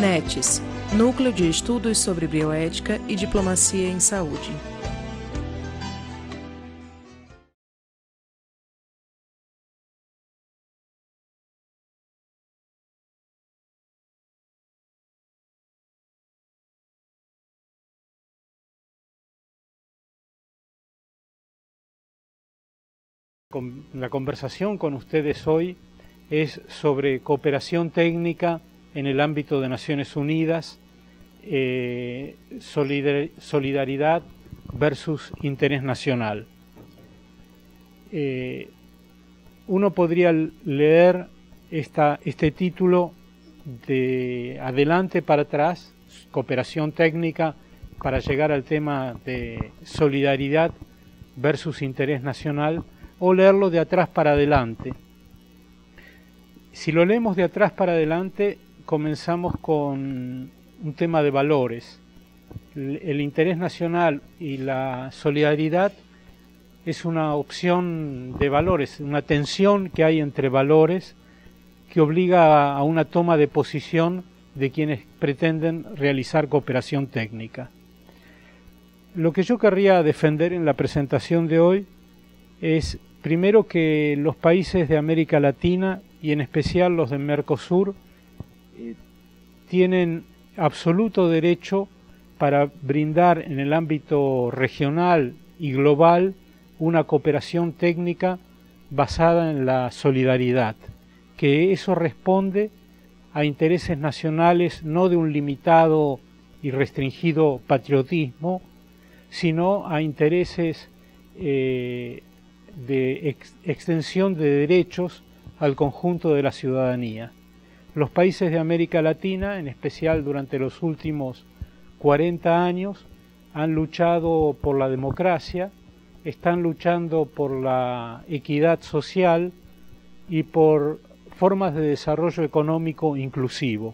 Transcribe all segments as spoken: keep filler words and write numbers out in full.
NETES, Núcleo de Estudos sobre Bioética e Diplomacia em Saúde. La conversación con ustedes hoy es sobre cooperación técnica en el ámbito de Naciones Unidas, eh, solidaridad versus interés nacional. Eh, uno podría leer esta, este título de adelante para atrás, cooperación técnica, para llegar al tema de solidaridad versus interés nacional, o leerlo de atrás para adelante. Si lo leemos de atrás para adelante, comenzamos con un tema de valores. El interés nacional y la solidaridad es una opción de valores, una tensión que hay entre valores que obliga a una toma de posición de quienes pretenden realizar cooperación técnica. Lo que yo querría defender en la presentación de hoy es primero que los países de América Latina y en especial los de Mercosur eh, tienen absoluto derecho para brindar en el ámbito regional y global una cooperación técnica basada en la solidaridad, que eso responde a intereses nacionales no de un limitado y restringido patriotismo, sino a intereses eh, de ex extensión de derechos al conjunto de la ciudadanía. Los países de América Latina, en especial durante los últimos cuarenta años, han luchado por la democracia, están luchando por la equidad social y por formas de desarrollo económico inclusivo.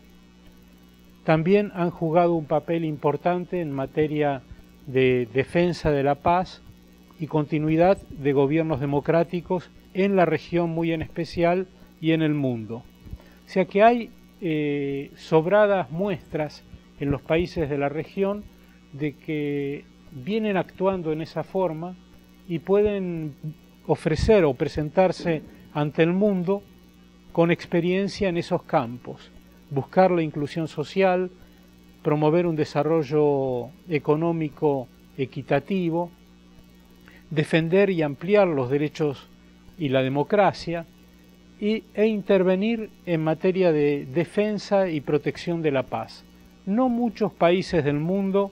También han jugado un papel importante en materia de defensa de la paz y continuidad de gobiernos democráticos en la región muy en especial y en el mundo. O sea que hay eh, sobradas muestras en los países de la región de que vienen actuando en esa forma y pueden ofrecer o presentarse ante el mundo con experiencia en esos campos, buscar la inclusión social, promover un desarrollo económico equitativo, defender y ampliar los derechos y la democracia y, e intervenir en materia de defensa y protección de la paz. No muchos países del mundo,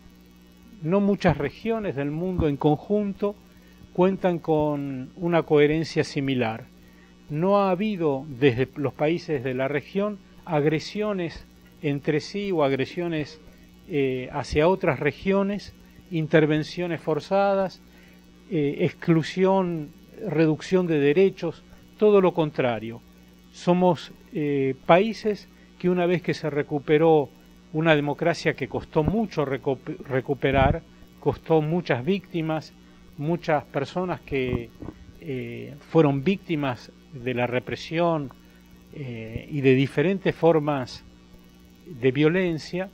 no muchas regiones del mundo en conjunto cuentan con una coherencia similar. No ha habido desde los países de la región agresiones entre sí o agresiones eh, hacia otras regiones, intervenciones forzadas, Eh, exclusión, reducción de derechos, todo lo contrario. Somos eh, países que una vez que se recuperó una democracia que costó mucho recu recuperar, costó muchas víctimas, muchas personas que eh, fueron víctimas de la represión eh, y de diferentes formas de violencia,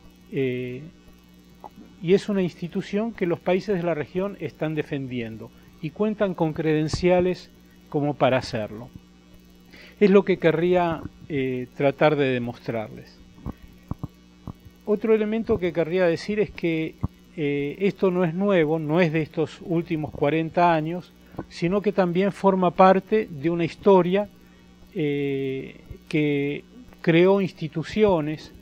eh, y es una institución que los países de la región están defendiendo y cuentan con credenciales como para hacerlo. Es lo que querría eh, tratar de demostrarles. Otro elemento que querría decir es que eh, esto no es nuevo, no es de estos últimos cuarenta años, sino que también forma parte de una historia eh, que creó instituciones,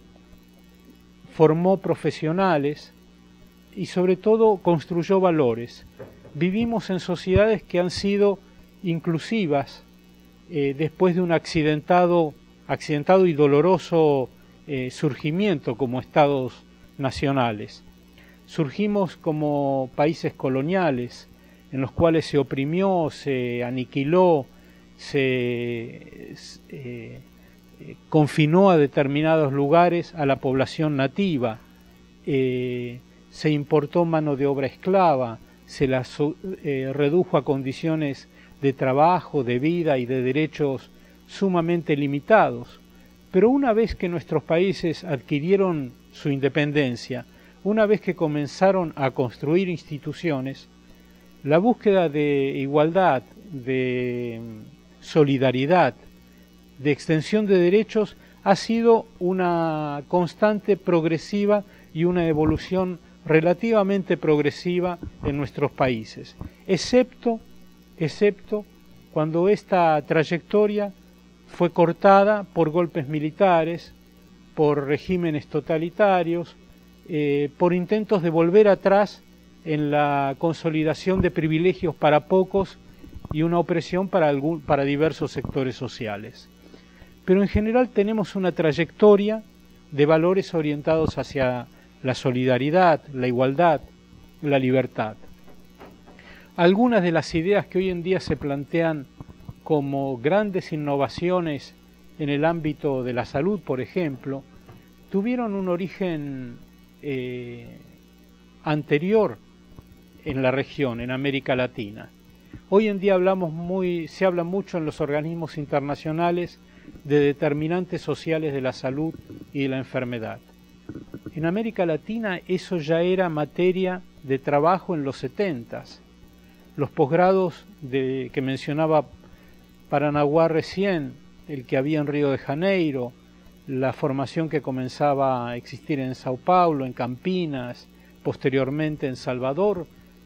formó profesionales, y sobre todo construyó valores. Vivimos en sociedades que han sido inclusivas eh, después de un accidentado, accidentado y doloroso eh, surgimiento como estados nacionales. Surgimos como países coloniales en los cuales se oprimió, se aniquiló, se eh, confinó a determinados lugares a la población nativa, eh, se importó mano de obra esclava, se la eh, redujo a condiciones de trabajo, de vida y de derechos sumamente limitados. Pero una vez que nuestros países adquirieron su independencia, una vez que comenzaron a construir instituciones, la búsqueda de igualdad, de solidaridad, de extensión de derechos ha sido una constante progresiva y una evolución relativamente progresiva en nuestros países, excepto, excepto cuando esta trayectoria fue cortada por golpes militares, por regímenes totalitarios, eh, por intentos de volver atrás en la consolidación de privilegios para pocos y una opresión para, algún, para diversos sectores sociales. Pero en general tenemos una trayectoria de valores orientados hacia la solidaridad, la igualdad, la libertad. Algunas de las ideas que hoy en día se plantean como grandes innovaciones en el ámbito de la salud, por ejemplo, tuvieron un origen eh, anterior en la región, en América Latina. Hoy en día hablamos muy, se habla mucho en los organismos internacionales de determinantes sociales de la salud y de la enfermedad. En América Latina eso ya era materia de trabajo en los setentas. Los posgrados de, que mencionaba Paranaguá recién, el que había en Río de Janeiro, la formación que comenzaba a existir en Sao Paulo, en Campinas, posteriormente en Salvador,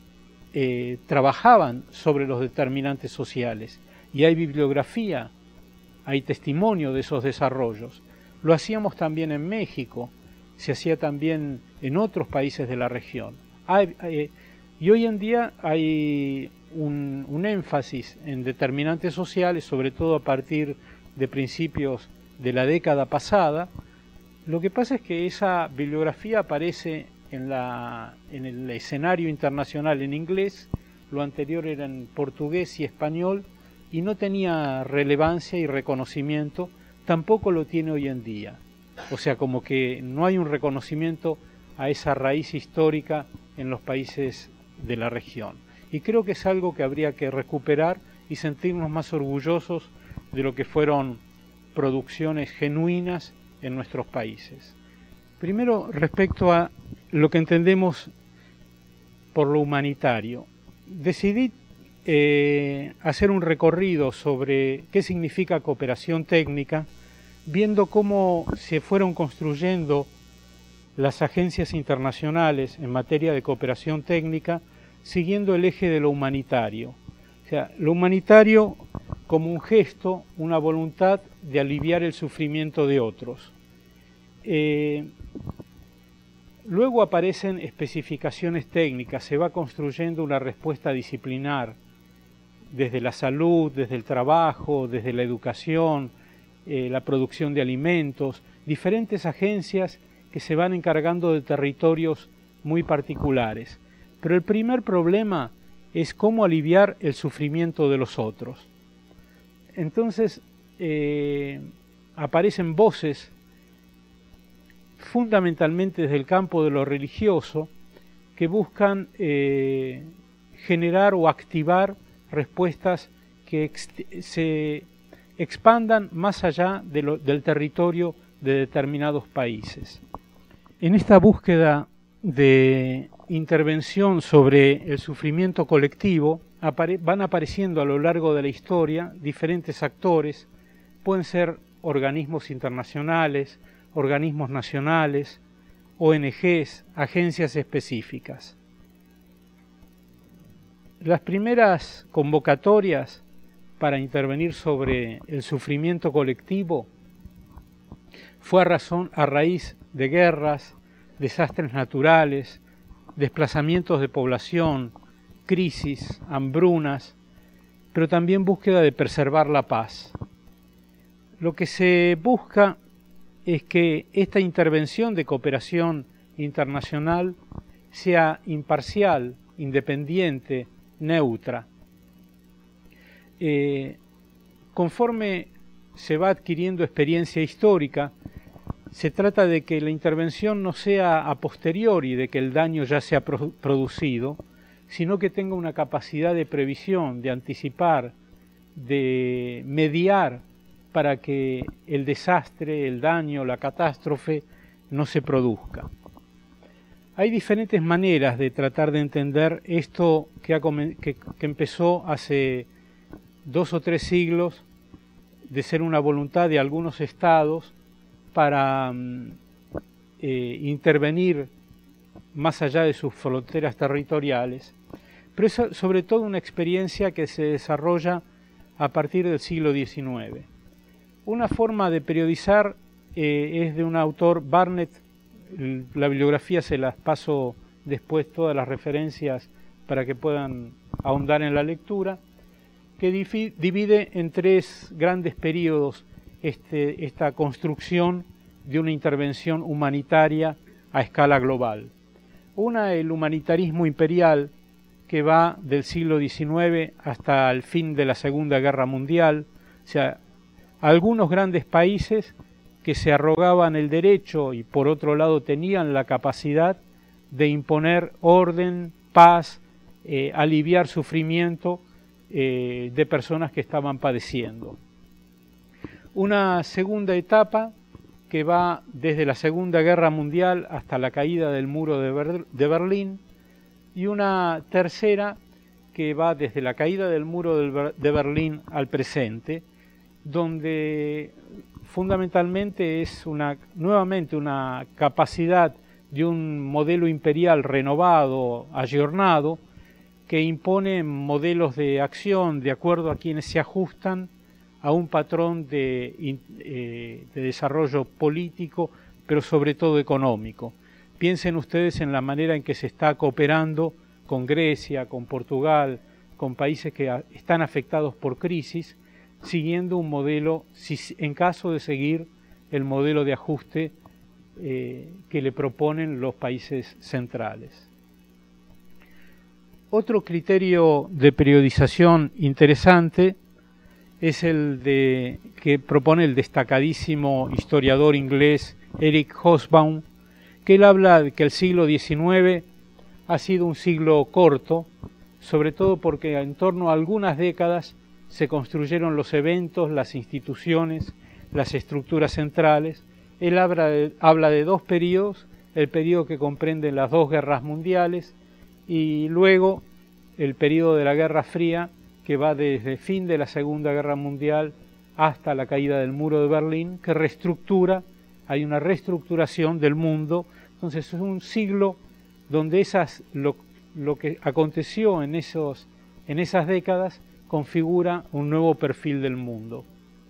eh, trabajaban sobre los determinantes sociales. Y hay bibliografía, hay testimonio de esos desarrollos. Lo hacíamos también en México, se hacía también en otros países de la región. Hay, hay, y hoy en día hay un, un énfasis en determinantes sociales, sobre todo a partir de principios de la década pasada. Lo que pasa es que esa bibliografía aparece en, la, en el escenario internacional en inglés, lo anterior era en portugués y español, y no tenía relevancia y reconocimiento, tampoco lo tiene hoy en día. O sea, como que no hay un reconocimiento a esa raíz histórica en los países de la región. Y creo que es algo que habría que recuperar y sentirnos más orgullosos de lo que fueron producciones genuinas en nuestros países. Primero, respecto a lo que entendemos por lo humanitario, decidí eh, hacer un recorrido sobre qué significa cooperación técnica, viendo cómo se fueron construyendo las agencias internacionales en materia de cooperación técnica, siguiendo el eje de lo humanitario. O sea, lo humanitario como un gesto, una voluntad de aliviar el sufrimiento de otros. Eh, luego aparecen especificaciones técnicas, se va construyendo una respuesta disciplinar, desde la salud, desde el trabajo, desde la educación, eh, la producción de alimentos, diferentes agencias que se van encargando de territorios muy particulares. Pero el primer problema es cómo aliviar el sufrimiento de los otros. Entonces eh, aparecen voces, fundamentalmente desde el campo de lo religioso, que buscan eh, generar o activar respuestas que ex se expandan más allá de lo, del territorio de determinados países. En esta búsqueda de intervención sobre el sufrimiento colectivo apare van apareciendo a lo largo de la historia diferentes actores, pueden ser organismos internacionales, organismos nacionales, O N Ges, agencias específicas. Las primeras convocatorias para intervenir sobre el sufrimiento colectivo fue a, razón, a raíz de guerras, desastres naturales, desplazamientos de población, crisis, hambrunas, pero también búsqueda de preservar la paz. Lo que se busca es que esta intervención de cooperación internacional sea imparcial, independiente, neutra. Eh, conforme se va adquiriendo experiencia histórica, se trata de que la intervención no sea a posteriori de que el daño ya se ha pro producido, sino que tenga una capacidad de previsión, de anticipar, de mediar para que el desastre, el daño, la catástrofe no se produzca. Hay diferentes maneras de tratar de entender esto que, ha, que, que empezó hace dos o tres siglos de ser una voluntad de algunos estados para eh, intervenir más allá de sus fronteras territoriales, pero es sobre todo una experiencia que se desarrolla a partir del siglo diecinueve. Una forma de periodizar eh, es de un autor, Barnett, la bibliografía se las paso después, todas las referencias para que puedan ahondar en la lectura, que divide en tres grandes periodos este, esta construcción de una intervención humanitaria a escala global. Una, el humanitarismo imperial, que va del siglo diecinueve hasta el fin de la Segunda Guerra Mundial, o sea, algunos grandes países que se arrogaban el derecho y por otro lado tenían la capacidad de imponer orden, paz, eh, aliviar sufrimiento eh, de personas que estaban padeciendo. Una segunda etapa que va desde la Segunda Guerra Mundial hasta la caída del muro de, Ber de Berlín, y una tercera que va desde la caída del muro de Berlín al presente, donde fundamentalmente es una, nuevamente una capacidad de un modelo imperial renovado, ayornado, que impone modelos de acción de acuerdo a quienes se ajustan a un patrón de, eh, de desarrollo político, pero sobre todo económico. Piensen ustedes en la manera en que se está cooperando con Grecia, con Portugal, con países que están afectados por crisis, siguiendo un modelo, si, en caso de seguir el modelo de ajuste eh, que le proponen los países centrales. Otro criterio de periodización interesante es el de, que propone el destacadísimo historiador inglés Eric Hobsbawm, que él habla de que el siglo diecinueve ha sido un siglo corto, sobre todo porque en torno a algunas décadas se construyeron los eventos, las instituciones, las estructuras centrales. Él habla de, habla de dos periodos, el periodo que comprende las dos guerras mundiales y luego el periodo de la Guerra Fría, que va desde el fin de la Segunda Guerra Mundial hasta la caída del muro de Berlín, que reestructura, hay una reestructuración del mundo. Entonces es un siglo donde esas, lo, lo que aconteció en, esos, en esas décadas configura un nuevo perfil del mundo.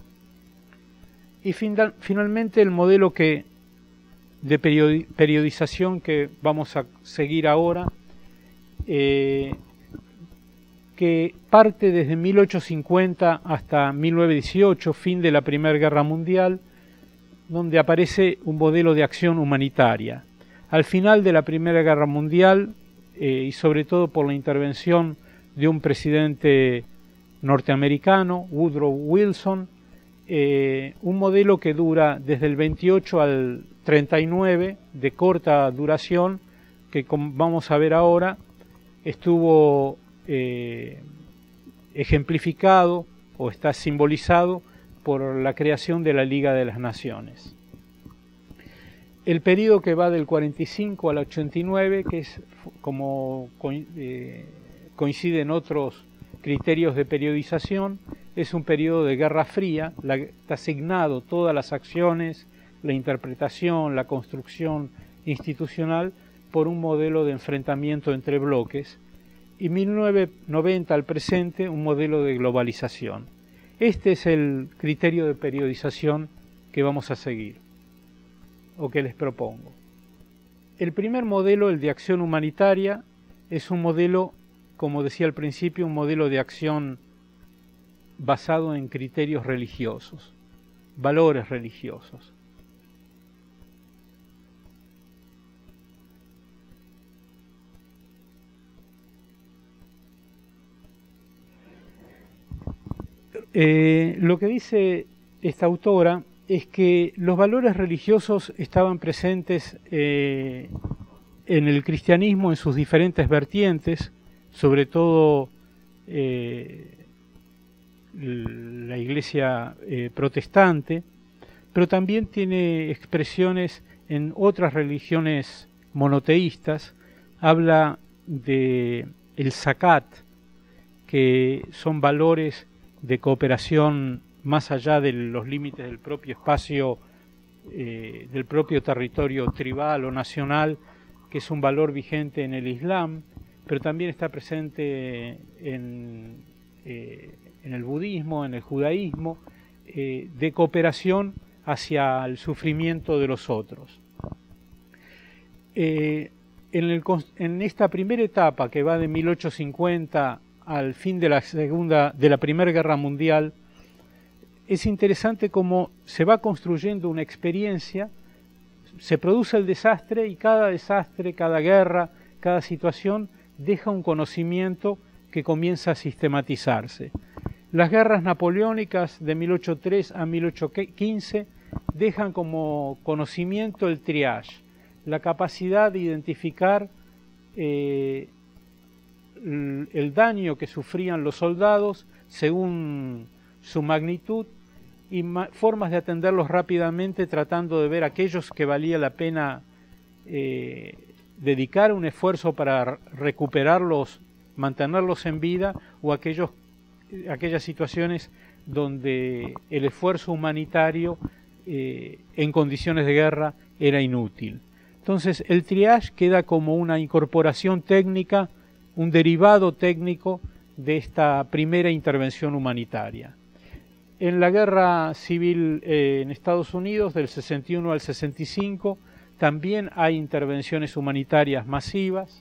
Y final, finalmente el modelo que, de periodi, periodización que vamos a seguir ahora, eh, que parte desde mil ochocientos cincuenta hasta mil novecientos dieciocho, fin de la Primera Guerra Mundial, donde aparece un modelo de acción humanitaria. Al final de la Primera Guerra Mundial, eh, y sobre todo por la intervención de un presidente norteamericano, Woodrow Wilson, eh, un modelo que dura desde el veintiocho al treinta y nueve, de corta duración, que como vamos a ver ahora, estuvo eh, ejemplificado o está simbolizado por la creación de la Liga de las Naciones. El periodo que va del cuarenta y cinco al ochenta y nueve, que es como eh, coincide en otros criterios de periodización, es un periodo de Guerra Fría, la, está asignado todas las acciones, la interpretación, la construcción institucional por un modelo de enfrentamiento entre bloques, y mil novecientos noventa al presente un modelo de globalización. Este es el criterio de periodización que vamos a seguir, o que les propongo. El primer modelo, el de acción humanitaria, es un modelo, como decía al principio, un modelo de acción basado en criterios religiosos, valores religiosos. Eh, lo que dice esta autora es que los valores religiosos estaban presentes eh, en el cristianismo en sus diferentes vertientes, sobre todo eh, la iglesia eh, protestante, pero también tiene expresiones en otras religiones monoteístas. Habla de el zakat, que son valores de cooperación más allá de los límites del propio espacio, eh, del propio territorio tribal o nacional, que es un valor vigente en el Islam, pero también está presente en, eh, en el budismo, en el judaísmo, eh, de cooperación hacia el sufrimiento de los otros. Eh, en, el, en esta primera etapa, que va de mil ochocientos cincuenta al fin de la segunda, de la Primera Guerra Mundial, es interesante cómo se va construyendo una experiencia, se produce el desastre y cada desastre, cada guerra, cada situación deja un conocimiento que comienza a sistematizarse. Las guerras napoleónicas de mil ochocientos tres a mil ochocientos quince dejan como conocimiento el triage, la capacidad de identificar eh, el daño que sufrían los soldados según su magnitud y formas de atenderlos rápidamente, tratando de ver aquellos que valía la pena eh, dedicar un esfuerzo para recuperarlos, mantenerlos en vida, o aquellos, aquellas situaciones donde el esfuerzo humanitario eh, en condiciones de guerra era inútil. Entonces el triage queda como una incorporación técnica, un derivado técnico de esta primera intervención humanitaria. En la guerra civil eh, en Estados Unidos, del sesenta y uno al sesenta y cinco, también hay intervenciones humanitarias masivas.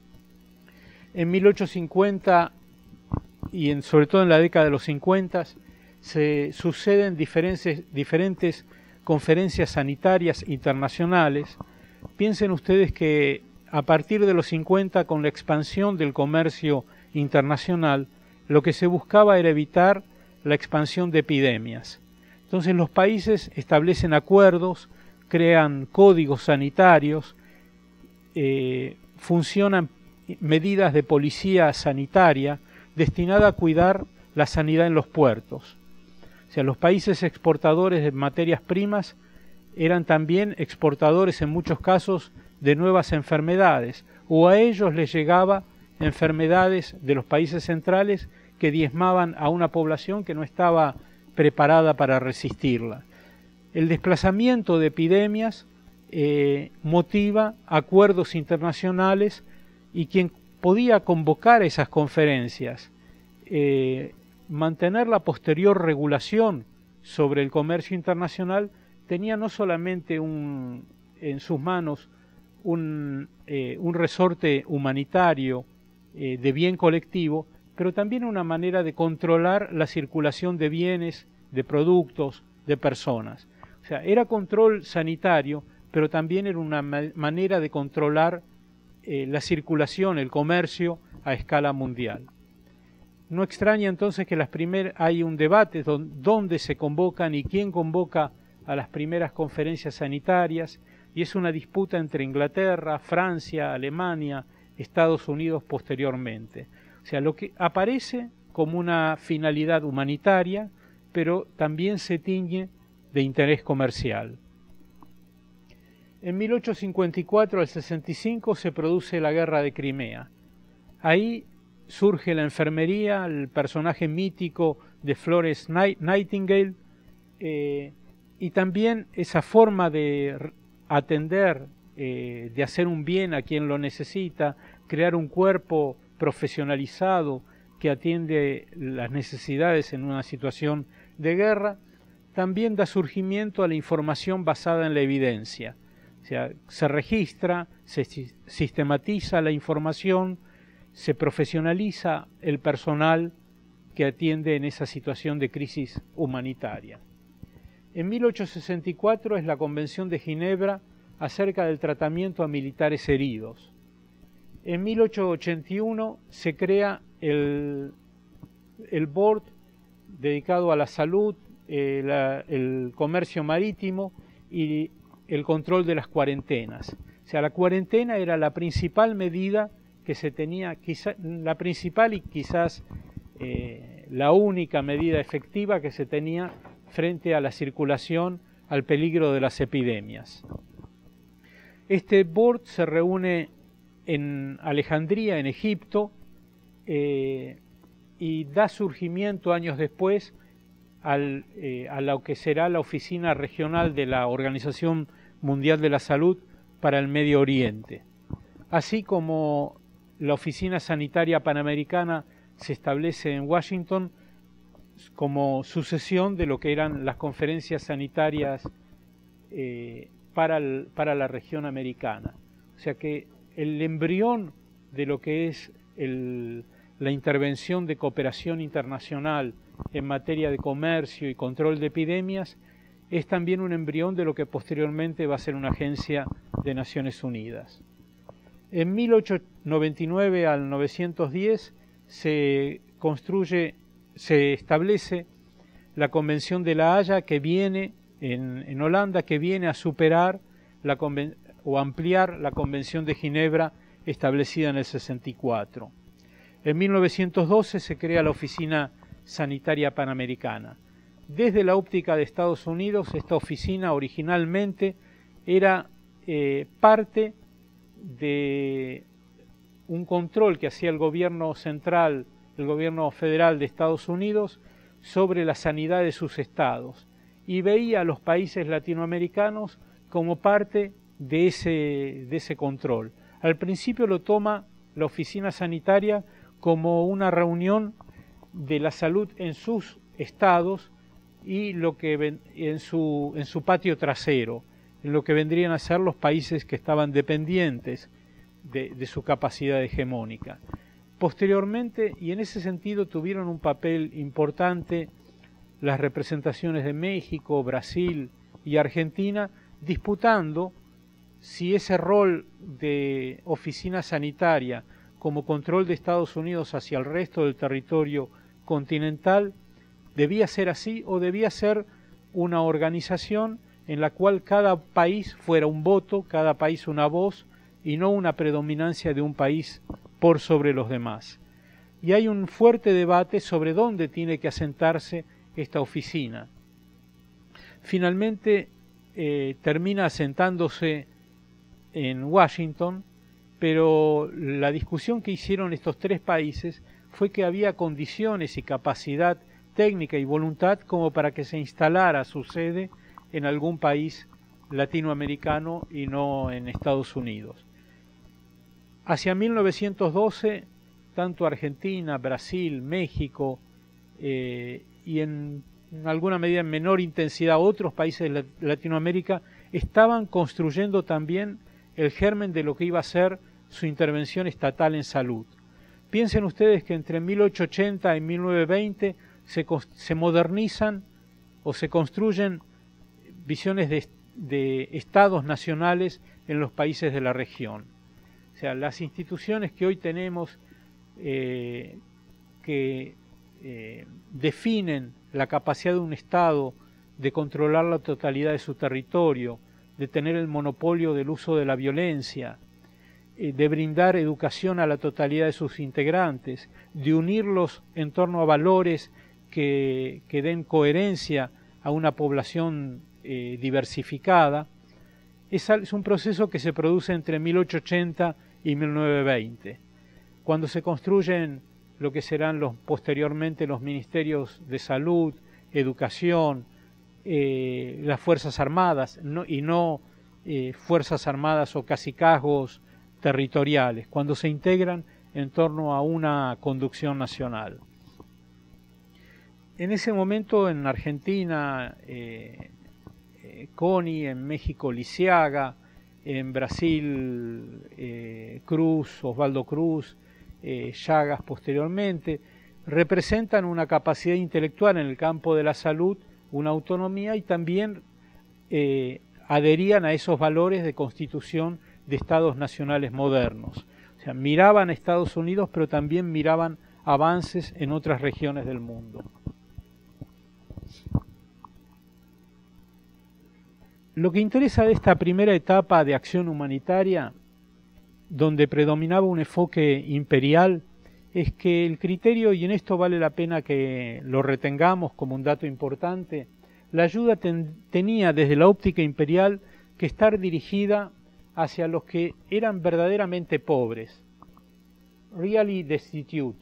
En mil ochocientos cincuenta y en, sobre todo en la década de los cincuenta, se suceden diferentes, diferentes conferencias sanitarias internacionales. Piensen ustedes que a partir de los cincuenta, con la expansión del comercio internacional, lo que se buscaba era evitar la expansión de epidemias. Entonces los países establecen acuerdos, crean códigos sanitarios, eh, funcionan medidas de policía sanitaria destinada a cuidar la sanidad en los puertos. O sea, los países exportadores de materias primas eran también exportadores en muchos casos de nuevas enfermedades, o a ellos les llegaba enfermedades de los países centrales que diezmaban a una población que no estaba preparada para resistirla. El desplazamiento de epidemias eh, motiva acuerdos internacionales, y quien podía convocar esas conferencias, eh, mantener la posterior regulación sobre el comercio internacional, tenía no solamente un, en sus manos un, eh, un resorte humanitario eh, de bien colectivo, pero también una manera de controlar la circulación de bienes, de productos, de personas. O sea, era control sanitario, pero también era una ma manera de controlar eh, la circulación, el comercio a escala mundial. No extraña entonces que las primeras, hay un debate don, dónde se convocan y quién convoca a las primeras conferencias sanitarias, y es una disputa entre Inglaterra, Francia, Alemania, Estados Unidos posteriormente. O sea, lo que aparece como una finalidad humanitaria, pero también se tiñe de interés comercial. En mil ochocientos cincuenta y cuatro al sesenta y cinco se produce la Guerra de Crimea. Ahí surge la enfermería, el personaje mítico de Florence Nightingale, eh, y también esa forma de atender, eh, de hacer un bien a quien lo necesita, crear un cuerpo profesionalizado que atiende las necesidades en una situación de guerra, también da surgimiento a la información basada en la evidencia. O sea, se registra, se sistematiza la información, se profesionaliza el personal que atiende en esa situación de crisis humanitaria. En mil ochocientos sesenta y cuatro es la Convención de Ginebra acerca del tratamiento a militares heridos. En mil ochocientos ochenta y uno se crea el, el board dedicado a la salud, eh, la, el comercio marítimo y el control de las cuarentenas. O sea, la cuarentena era la principal medida que se tenía, quizá, la principal y quizás eh, la única medida efectiva que se tenía frente a la circulación, al peligro de las epidemias. Este board se reúne en Alejandría, en Egipto, eh, y da surgimiento años después al, eh, a lo que será la oficina regional de la Organización Mundial de la Salud para el Medio Oriente. Así como la Oficina Sanitaria Panamericana se establece en Washington como sucesión de lo que eran las conferencias sanitarias eh, para, el, para la región americana. O sea que el embrión de lo que es el, la intervención de cooperación internacional en materia de comercio y control de epidemias es también un embrión de lo que posteriormente va a ser una agencia de Naciones Unidas. En mil ochocientos noventa y nueve al novecientos diez se construye, se establece la Convención de La Haya, que viene en, en Holanda, que viene a superar la conven, o ampliar la Convención de Ginebra establecida en el sesenta y cuatro. En mil novecientos doce se crea la Oficina Sanitaria Panamericana. Desde la óptica de Estados Unidos, esta oficina originalmente era eh, parte de un control que hacía el gobierno central, el gobierno federal de Estados Unidos, sobre la sanidad de sus estados, y veía a los países latinoamericanos como parte de ese, de ese control. Al principio lo toma la oficina sanitaria como una reunión de la salud en sus estados y lo que en su, en su patio trasero, en lo que vendrían a ser los países que estaban dependientes de, de su capacidad hegemónica. Posteriormente, y en ese sentido tuvieron un papel importante las representaciones de México, Brasil y Argentina, disputando si ese rol de oficina sanitaria como control de Estados Unidos hacia el resto del territorio continental debía ser así o debía ser una organización en la cual cada país fuera un voto, cada país una voz, y no una predominancia de un país por sobre los demás. Y hay un fuerte debate sobre dónde tiene que asentarse esta oficina. Finalmente eh, termina asentándose en Washington, pero la discusión que hicieron estos tres países fue que había condiciones y capacidad técnica y voluntad como para que se instalara su sede en algún país latinoamericano y no en Estados Unidos. Hacia mil novecientos doce, tanto Argentina, Brasil, México eh, y en, en alguna medida en menor intensidad otros países de Latinoamérica estaban construyendo también el germen de lo que iba a ser su intervención estatal en salud. Piensen ustedes que entre mil ochocientos ochenta y mil novecientos veinte se, se modernizan o se construyen visiones de, de estados nacionales en los países de la región. O sea, las instituciones que hoy tenemos eh, que eh, definen la capacidad de un estado de controlar la totalidad de su territorio, de tener el monopolio del uso de la violencia, eh, de brindar educación a la totalidad de sus integrantes, de unirlos en torno a valores que, que den coherencia a una población eh, diversificada, es, es un proceso que se produce entre mil ochocientos ochenta y mil novecientos veinte, cuando se construyen lo que serán los, posteriormente los ministerios de salud, educación, eh, las Fuerzas Armadas, no, y no eh, Fuerzas Armadas o cacicazgos territoriales, cuando se integran en torno a una conducción nacional. En ese momento en Argentina, eh, eh, Coni, en México Lisiaga, en Brasil eh, Cruz, Osvaldo Cruz, eh, Llagas posteriormente, representan una capacidad intelectual en el campo de la salud, una autonomía, y también eh, adherían a esos valores de constitución de estados nacionales modernos. O sea, miraban a Estados Unidos, pero también miraban avances en otras regiones del mundo. Lo que interesa de esta primera etapa de acción humanitaria, donde predominaba un enfoque imperial, es que el criterio, y en esto vale la pena que lo retengamos como un dato importante, la ayuda ten, tenía desde la óptica imperial que estar dirigida hacia los que eran verdaderamente pobres, really destitute.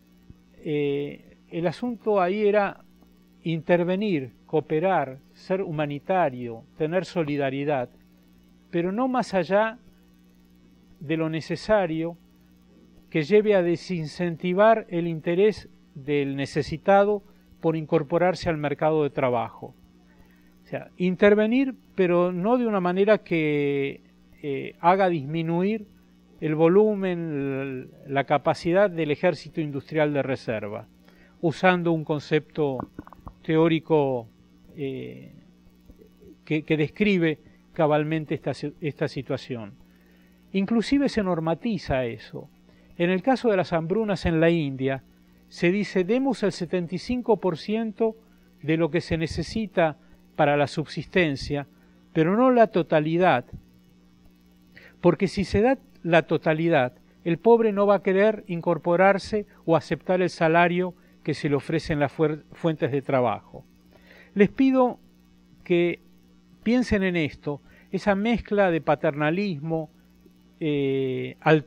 Eh, el asunto ahí era intervenir, cooperar, ser humanitario, tener solidaridad, pero no más allá de lo necesario que lleve a desincentivar el interés del necesitado por incorporarse al mercado de trabajo. O sea, intervenir, pero no de una manera que eh, haga disminuir el volumen, la capacidad del ejército industrial de reserva, usando un concepto teórico eh, que, que describe cabalmente esta, esta situación. Inclusive se normatiza eso. En el caso de las hambrunas en la India, se dice demos el setenta y cinco por ciento de lo que se necesita para la subsistencia, pero no la totalidad, porque si se da la totalidad, el pobre no va a querer incorporarse o aceptar el salario que se le ofrecen las fuentes de trabajo. Les pido que piensen en esto, esa mezcla de paternalismo, eh, al,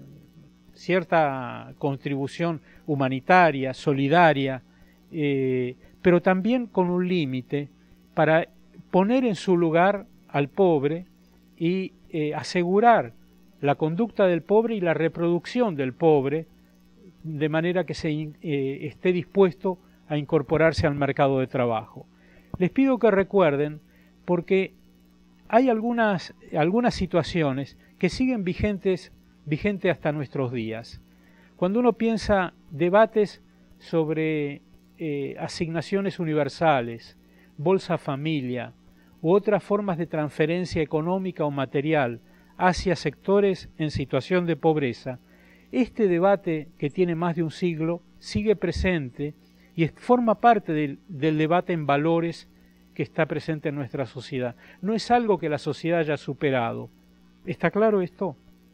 cierta contribución humanitaria, solidaria, eh, pero también con un límite para poner en su lugar al pobre y eh, asegurar la conducta del pobre y la reproducción del pobre, de manera que se eh, esté dispuesto a incorporarse al mercado de trabajo. Les pido que recuerden, porque hay algunas, algunas situaciones que siguen vigentes, vigentes hasta nuestros días. Cuando uno piensa debates sobre eh, asignaciones universales, Bolsa Familia u otras formas de transferencia económica o material hacia sectores en situación de pobreza, este debate que tiene más de un siglo sigue presente y forma parte del, del debate en valores que está presente en nuestra sociedad. No es algo que la sociedad haya superado. ¿Está claro esto?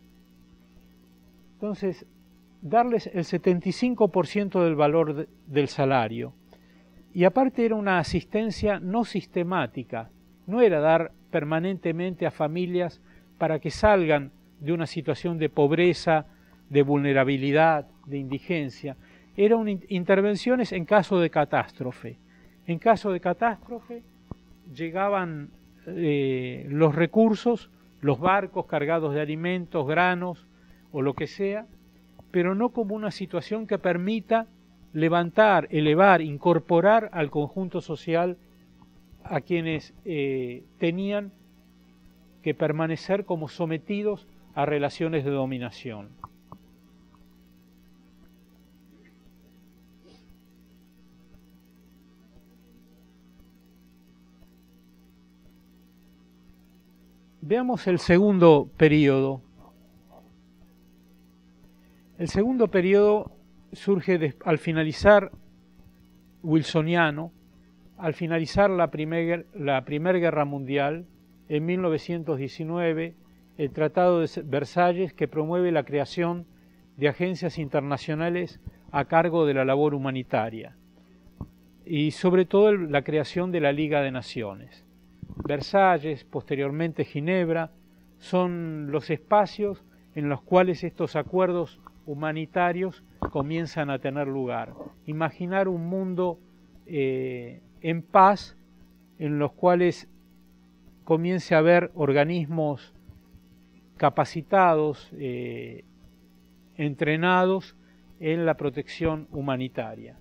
Entonces, darles el setenta y cinco por ciento del valor de, del salario. Y aparte era una asistencia no sistemática, no era dar permanentemente a familias para que salgan de una situación de pobreza, de vulnerabilidad, de indigencia. Eran intervenciones en caso de catástrofe. En caso de catástrofe llegaban eh, los recursos, los barcos cargados de alimentos, granos o lo que sea, pero no como una situación que permita levantar, elevar, incorporar al conjunto social a quienes eh, tenían que permanecer como sometidos a relaciones de dominación. Veamos el segundo periodo. El segundo periodo surge de, al finalizar wilsoniano, al finalizar la Primera la primer Guerra Mundial, en mil novecientos diecinueve, el Tratado de Versalles, que promueve la creación de agencias internacionales a cargo de la labor humanitaria y sobre todo la creación de la Liga de Naciones. Versalles, posteriormente Ginebra, son los espacios en los cuales estos acuerdos humanitarios comienzan a tener lugar. Imaginar un mundo eh, en paz, en los cuales comience a haber organismos capacitados, eh, entrenados en la protección humanitaria.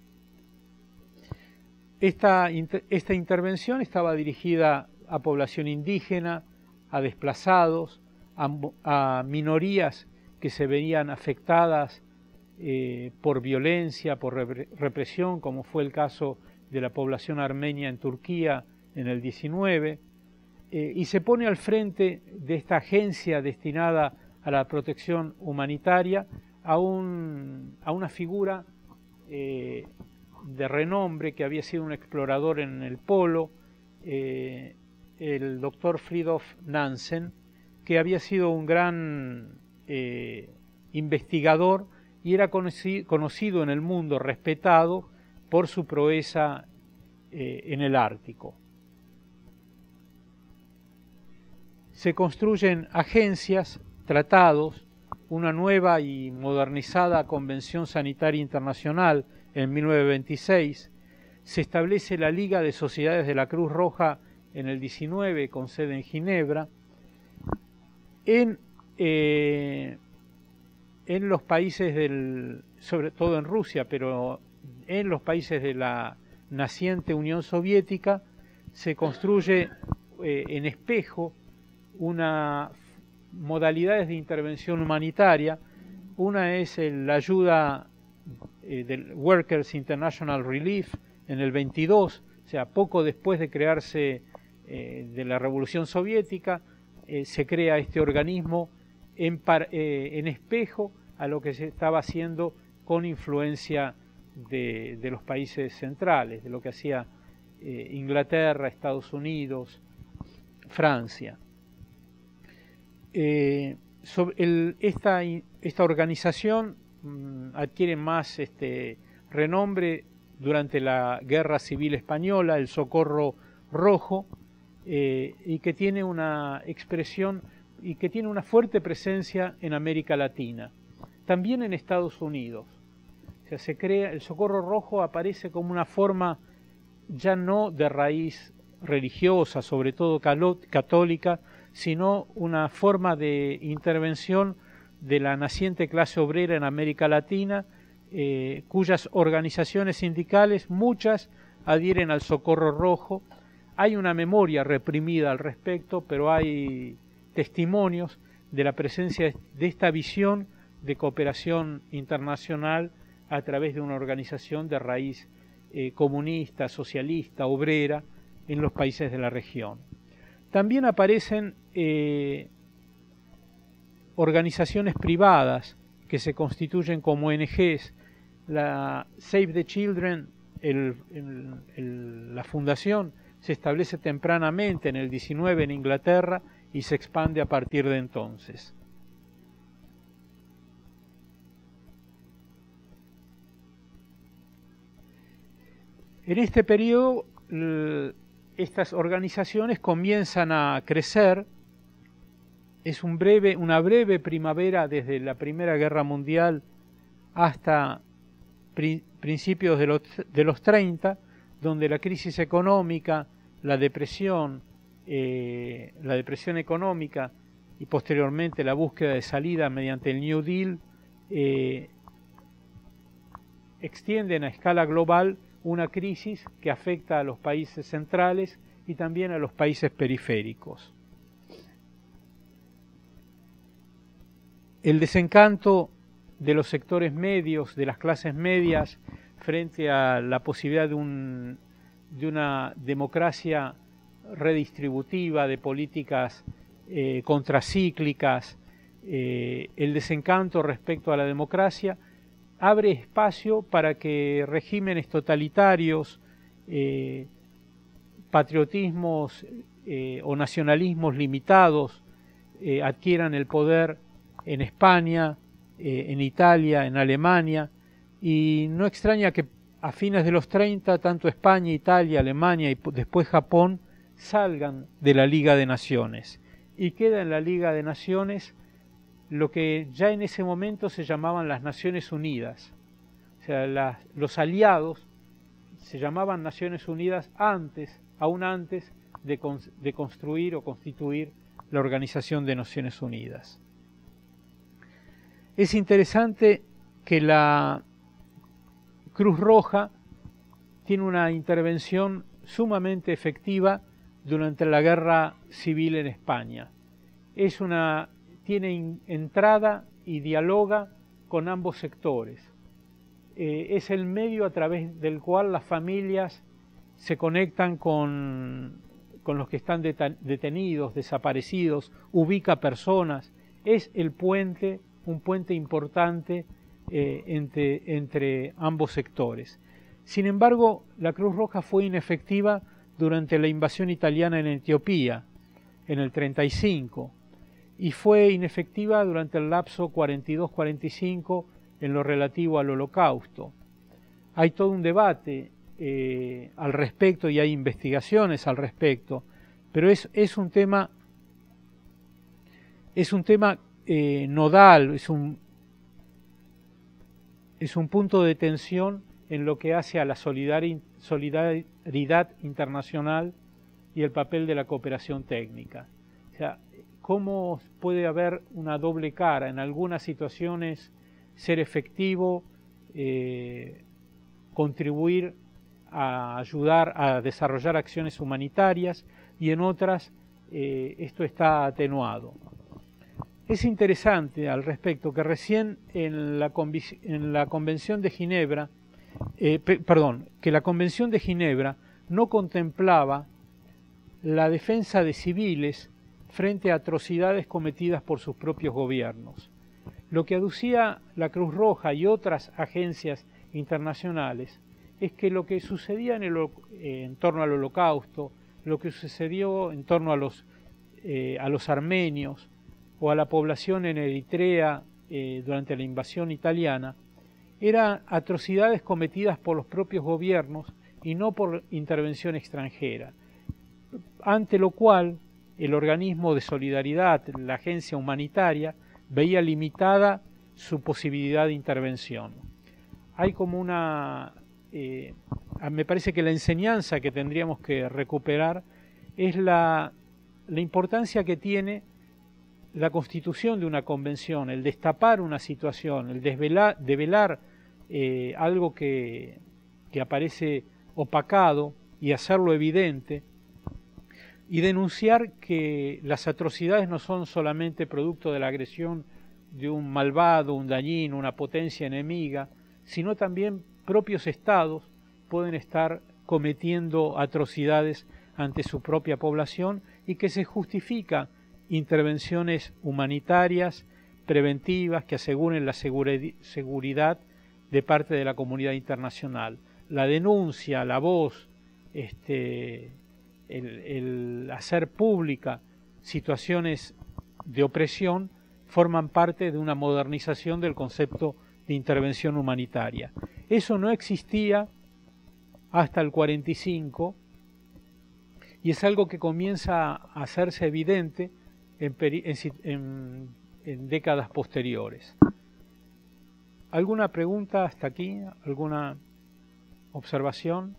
Esta, esta intervención estaba dirigida a población indígena, a desplazados, a, a minorías que se veían afectadas eh, por violencia, por represión, como fue el caso de la población armenia en Turquía en el diecinueve, eh, y se pone al frente de esta agencia destinada a la protección humanitaria a, un, a una figura eh, de renombre que había sido un explorador en el polo, eh, el doctor Fridtjof Nansen, que había sido un gran eh, investigador y era conocido en el mundo, respetado por su proeza eh, en el Ártico. Se construyen agencias, tratados, una nueva y modernizada Convención Sanitaria Internacional en mil novecientos veintiséis, se establece la Liga de Sociedades de la Cruz Roja en el diecinueve, con sede en Ginebra. En, eh, en los países del, sobre todo en Rusia, pero en los países de la naciente Unión Soviética, se construye eh, en espejo una modalidades de intervención humanitaria. Una es el, la ayuda eh, del Workers International Relief en el veintidós, o sea, poco después de crearse eh, de la Revolución Soviética, eh, se crea este organismo en, par, eh, en espejo a lo que se estaba haciendo con influencia de, de los países centrales, de lo que hacía eh, Inglaterra, Estados Unidos, Francia. Eh, sobre el, esta, esta organización mmm, adquiere más este, renombre durante la Guerra Civil Española, el Socorro Rojo, eh, y que tiene una expresión y que tiene una fuerte presencia en América Latina, también en Estados Unidos. O sea, se crea, el Socorro Rojo aparece como una forma ya no de raíz religiosa, sobre todo católica, sino una forma de intervención de la naciente clase obrera en América Latina, eh, cuyas organizaciones sindicales, muchas, adhieren al Socorro Rojo. Hay una memoria reprimida al respecto, pero hay testimonios de la presencia de esta visión de cooperación internacional a través de una organización de raíz eh, comunista, socialista, obrera, en los países de la región. También aparecen eh, organizaciones privadas que se constituyen como O N Ges. La Save the Children, el, el, el, la fundación, se establece tempranamente en el diecinueve en Inglaterra y se expande a partir de entonces. En este periodo, estas organizaciones comienzan a crecer. Es un breve, una breve primavera desde la Primera Guerra Mundial hasta pri, principios de los, de los treinta, donde la crisis económica, la depresión, eh, la depresión económica y posteriormente la búsqueda de salida mediante el New Deal eh, extienden a escala global una crisis que afecta a los países centrales y también a los países periféricos. El desencanto de los sectores medios, de las clases medias, frente a la posibilidad de, un, de una democracia redistributiva, de políticas eh, contracíclicas, eh, el desencanto respecto a la democracia, abre espacio para que regímenes totalitarios, eh, patriotismos eh, o nacionalismos limitados eh, adquieran el poder en España, eh, en Italia, en Alemania, y no extraña que a fines de los treinta tanto España, Italia, Alemania y después Japón salgan de la Liga de Naciones, y queda en la Liga de Naciones lo que ya en ese momento se llamaban las Naciones Unidas. O sea, las, los aliados se llamaban Naciones Unidas antes, aún antes de, con, de construir o constituir la Organización de Naciones Unidas. Es interesante que la Cruz Roja tiene una intervención sumamente efectiva durante la Guerra Civil en España. Es una tiene entrada y dialoga con ambos sectores. Eh, es el medio a través del cual las familias se conectan con, con los que están detenidos, desaparecidos, ubica personas. Es el puente, un puente importante eh, entre, entre ambos sectores. Sin embargo, la Cruz Roja fue inefectiva durante la invasión italiana en Etiopía, en el treinta y cinco, y fue inefectiva durante el lapso cuarenta y dos cuarenta y cinco en lo relativo al Holocausto. Hay todo un debate eh, al respecto y hay investigaciones al respecto, pero es, es un tema, es un tema eh, nodal, es un, es un punto de tensión en lo que hace a la solidari- solidaridad internacional y el papel de la cooperación técnica. O sea, ¿cómo puede haber una doble cara? En algunas situaciones ser efectivo, eh, contribuir a ayudar a desarrollar acciones humanitarias, y en otras eh, esto está atenuado. Es interesante al respecto que recién en la, en la Convención de Ginebra, eh, pe perdón, que la Convención de Ginebra no contemplaba la defensa de civiles frente a atrocidades cometidas por sus propios gobiernos. Lo que aducía la Cruz Roja y otras agencias internacionales es que lo que sucedía en, el, eh, en torno al Holocausto, lo que sucedió en torno a los, eh, a los armenios o a la población en Eritrea eh, durante la invasión italiana, eran atrocidades cometidas por los propios gobiernos y no por intervención extranjera, ante lo cual el organismo de solidaridad, la agencia humanitaria, veía limitada su posibilidad de intervención. Hay como una, eh, me parece que la enseñanza que tendríamos que recuperar es la, la importancia que tiene la constitución de una convención, el destapar una situación, el desvelar, develar eh, algo que, que aparece opacado y hacerlo evidente, y denunciar que las atrocidades no son solamente producto de la agresión de un malvado, un dañino, una potencia enemiga, sino también propios estados pueden estar cometiendo atrocidades ante su propia población y que se justifica intervenciones humanitarias, preventivas, que aseguren la seguridad de parte de la comunidad internacional. La denuncia, la voz, este, el, el hacer pública situaciones de opresión forman parte de una modernización del concepto de intervención humanitaria. Eso no existía hasta el cuarenta y cinco y es algo que comienza a hacerse evidente en, en, en, en décadas posteriores. ¿Alguna pregunta hasta aquí? ¿Alguna observación?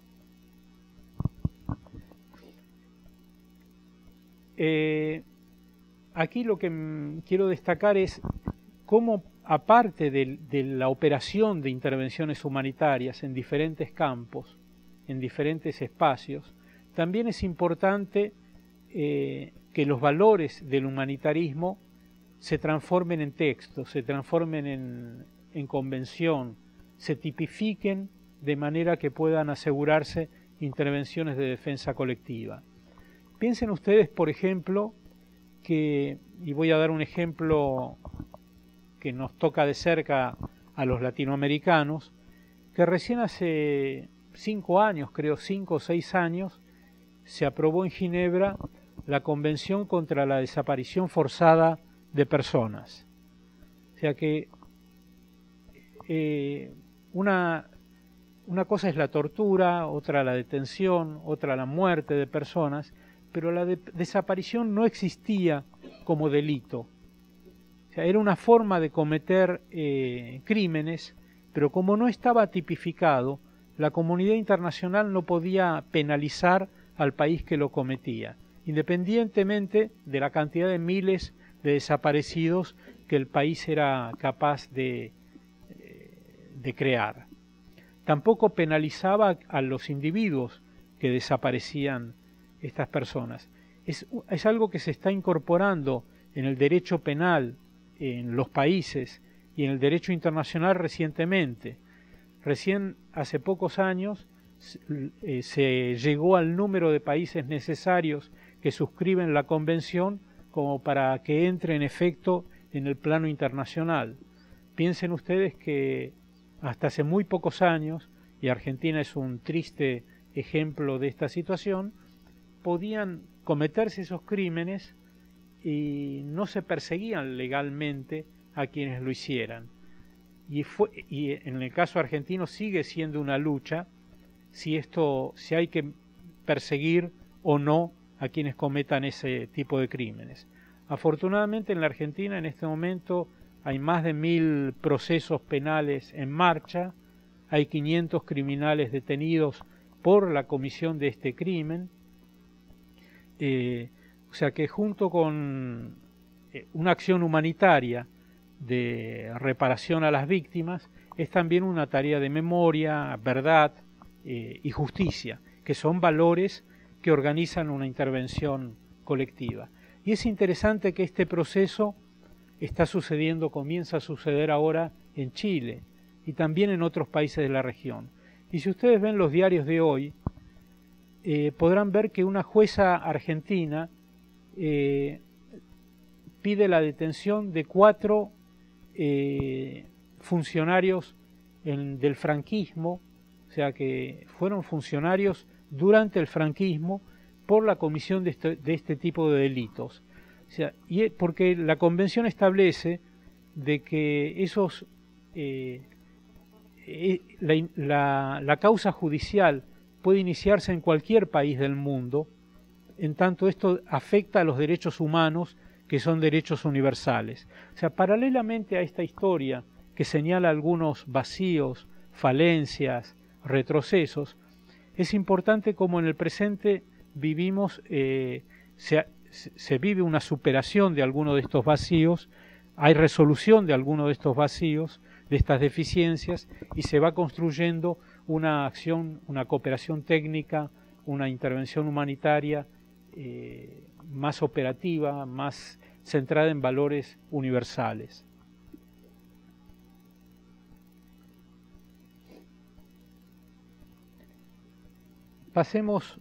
Eh, aquí lo que quiero destacar es cómo, aparte de, de la operación de intervenciones humanitarias en diferentes campos, en diferentes espacios, también es importante eh, que los valores del humanitarismo se transformen en textos, se transformen en, en convención, se tipifiquen de manera que puedan asegurarse intervenciones de defensa colectiva. Piensen ustedes, por ejemplo, que, y voy a dar un ejemplo que nos toca de cerca a los latinoamericanos, que recién hace cinco años, creo cinco o seis años, se aprobó en Ginebra la Convención contra la Desaparición Forzada de Personas. O sea que eh, una, una cosa es la tortura, otra la detención, otra la muerte de personas, pero la de desaparición no existía como delito. O sea, era una forma de cometer eh, crímenes, pero como no estaba tipificado, la comunidad internacional no podía penalizar al país que lo cometía, independientemente de la cantidad de miles de desaparecidos que el país era capaz de, de crear. Tampoco penalizaba a los individuos que desaparecían estas personas. Es, es algo que se está incorporando en el derecho penal en los países y en el derecho internacional recientemente. Recién hace pocos años eh, se llegó al número de países necesarios que suscriben la convención como para que entre en efecto en el plano internacional. Piensen ustedes que hasta hace muy pocos años, y Argentina es un triste ejemplo de esta situación, podían cometerse esos crímenes y no se perseguían legalmente a quienes lo hicieran. y, fue, y en el caso argentino sigue siendo una lucha si, esto, si hay que perseguir o no a quienes cometan ese tipo de crímenes. Afortunadamente en la Argentina en este momento hay más de mil procesos penales en marcha, hay quinientos criminales detenidos por la comisión de este crimen, eh, o sea que junto con eh, una acción humanitaria de reparación a las víctimas, es también una tarea de memoria, verdad eh, y justicia, que son valores que organizan una intervención colectiva. Y es interesante que este proceso está sucediendo, comienza a suceder ahora en Chile y también en otros países de la región. Y si ustedes ven los diarios de hoy, eh, podrán ver que una jueza argentina eh, pide la detención de cuatro eh, funcionarios en, del franquismo, o sea que fueron funcionarios durante el franquismo por la comisión de este, de este tipo de delitos. O sea, y porque la convención establece de que esos eh, eh, la, la, la causa judicial puede iniciarse en cualquier país del mundo, en tanto esto afecta a los derechos humanos, que son derechos universales. O sea, paralelamente a esta historia que señala algunos vacíos, falencias, retrocesos, es importante como en el presente vivimos, eh, se, se vive una superación de algunos de estos vacíos, hay resolución de algunos de estos vacíos, de estas deficiencias, y se va construyendo una acción, una cooperación técnica, una intervención humanitaria eh, más operativa, más centrada en valores universales. Pasemos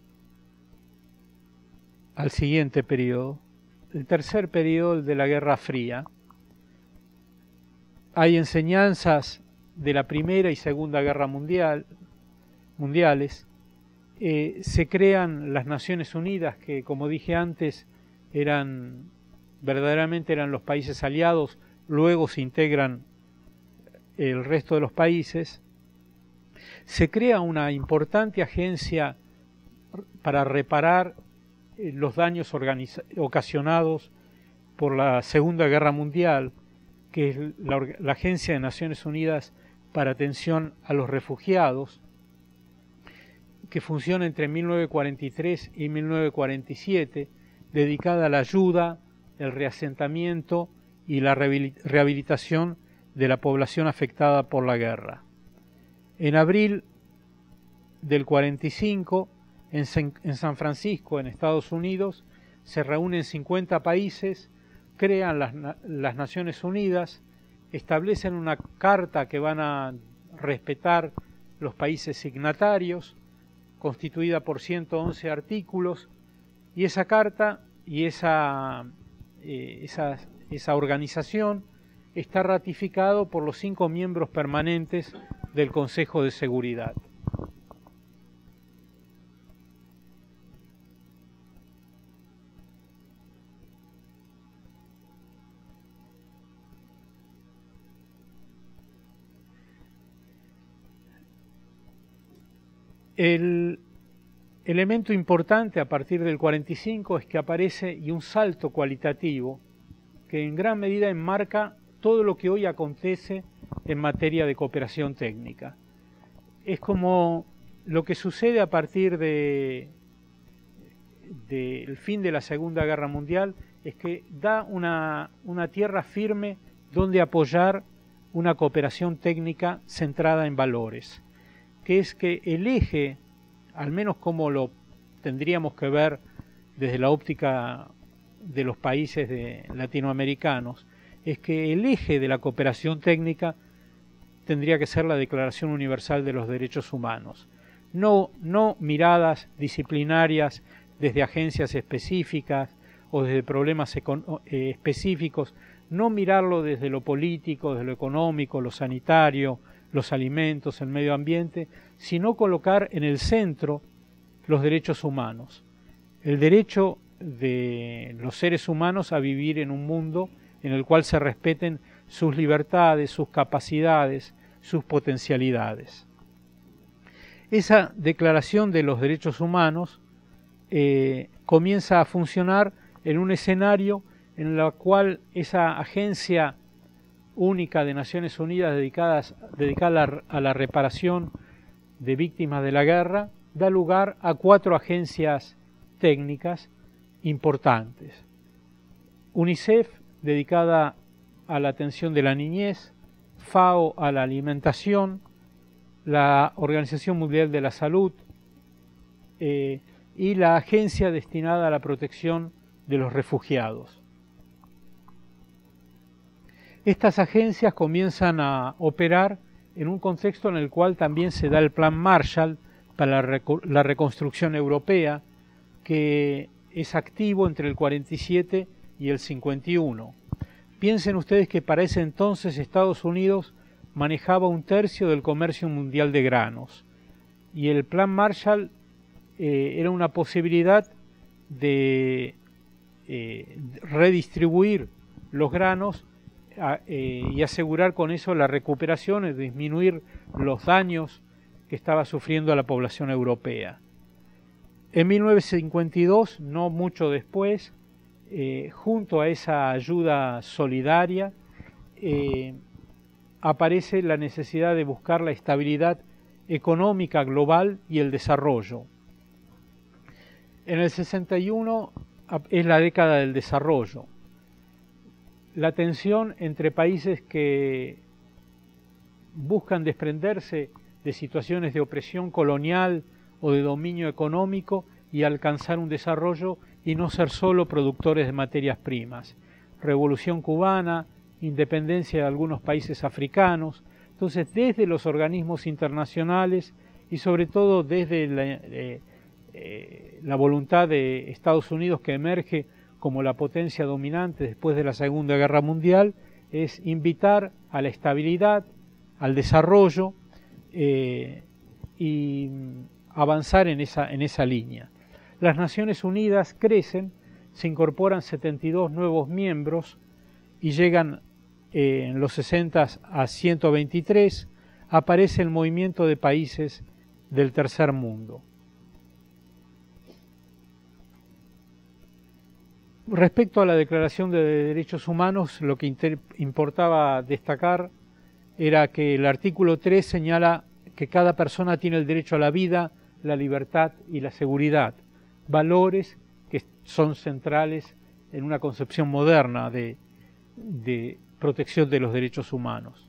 al siguiente periodo, el tercer periodo de la Guerra Fría. Hay enseñanzas de la Primera y Segunda Guerra Mundial, mundiales. Eh, se crean las Naciones Unidas, que como dije antes, eran verdaderamente eran los países aliados, luego se integran el resto de los países. Se crea una importante agencia para reparar los daños ocasionados por la Segunda Guerra Mundial, que es la, la Agencia de Naciones Unidas para Atención a los Refugiados, que funciona entre mil novecientos cuarenta y tres y mil novecientos cuarenta y siete, dedicada a la ayuda, el reasentamiento y la rehabilitación de la población afectada por la guerra. En abril del cuarenta y cinco, en San Francisco, en Estados Unidos, se reúnen cincuenta países, crean las, las Naciones Unidas, establecen una carta que van a respetar los países signatarios, constituida por ciento once artículos, y esa carta y esa, eh, esa, esa organización está ratificado por los cinco miembros permanentes del Consejo de Seguridad. El elemento importante a partir del cuarenta y cinco es que aparece y un salto cualitativo que en gran medida enmarca todo lo que hoy acontece en materia de cooperación técnica. Es como lo que sucede a partir de del fin de la Segunda Guerra Mundial, es que da una, una tierra firme donde apoyar una cooperación técnica centrada en valores, que es que el eje, al menos como lo tendríamos que ver desde la óptica de los países de latinoamericanos, es que el eje de la cooperación técnica tendría que ser la Declaración Universal de los Derechos Humanos. No, no miradas disciplinarias desde agencias específicas o desde problemas eh, específicos, no mirarlo desde lo político, desde lo económico, lo sanitario, los alimentos, el medio ambiente, sino colocar en el centro los derechos humanos. El derecho de los seres humanos a vivir en un mundo en el cual se respeten sus libertades, sus capacidades, sus potencialidades. Esa Declaración de los Derechos Humanos eh, comienza a funcionar en un escenario en el cual esa agencia única de Naciones Unidas dedicadas, dedicada a la reparación de víctimas de la guerra da lugar a cuatro agencias técnicas importantes. UNICEF, dedicada a la atención de la niñez, FAO a la alimentación, la Organización Mundial de la Salud eh, y la agencia destinada a la protección de los refugiados. Estas agencias comienzan a operar en un contexto en el cual también se da el Plan Marshall para la, la reconstrucción europea, que es activo entre el cuarenta y siete y el cincuenta y uno. Piensen ustedes que para ese entonces Estados Unidos manejaba un tercio del comercio mundial de granos, y el Plan Marshall eh, era una posibilidad de eh, redistribuir los granos a, eh, y asegurar con eso la recuperación y disminuir los daños que estaba sufriendo la población europea. En mil novecientos cincuenta y dos, no mucho después, eh, junto a esa ayuda solidaria, eh, aparece la necesidad de buscar la estabilidad económica global y el desarrollo. En el sesenta y uno es la década del desarrollo. La tensión entre países que buscan desprenderse de situaciones de opresión colonial o de dominio económico y alcanzar un desarrollo y no ser solo productores de materias primas. Revolución cubana, independencia de algunos países africanos. Entonces, desde los organismos internacionales y sobre todo desde la, eh, eh, la voluntad de Estados Unidos, que emerge como la potencia dominante después de la Segunda Guerra Mundial, es invitar a la estabilidad, al desarrollo eh, y avanzar en esa, en esa línea. Las Naciones Unidas crecen, se incorporan setenta y dos nuevos miembros y llegan eh, en los sesenta a ciento veintitrés, aparece el movimiento de países del tercer mundo. Respecto a la Declaración de Derechos Humanos, lo que importaba destacar era que el artículo tres señala que cada persona tiene el derecho a la vida, la libertad y la seguridad, valores que son centrales en una concepción moderna de, de protección de los derechos humanos.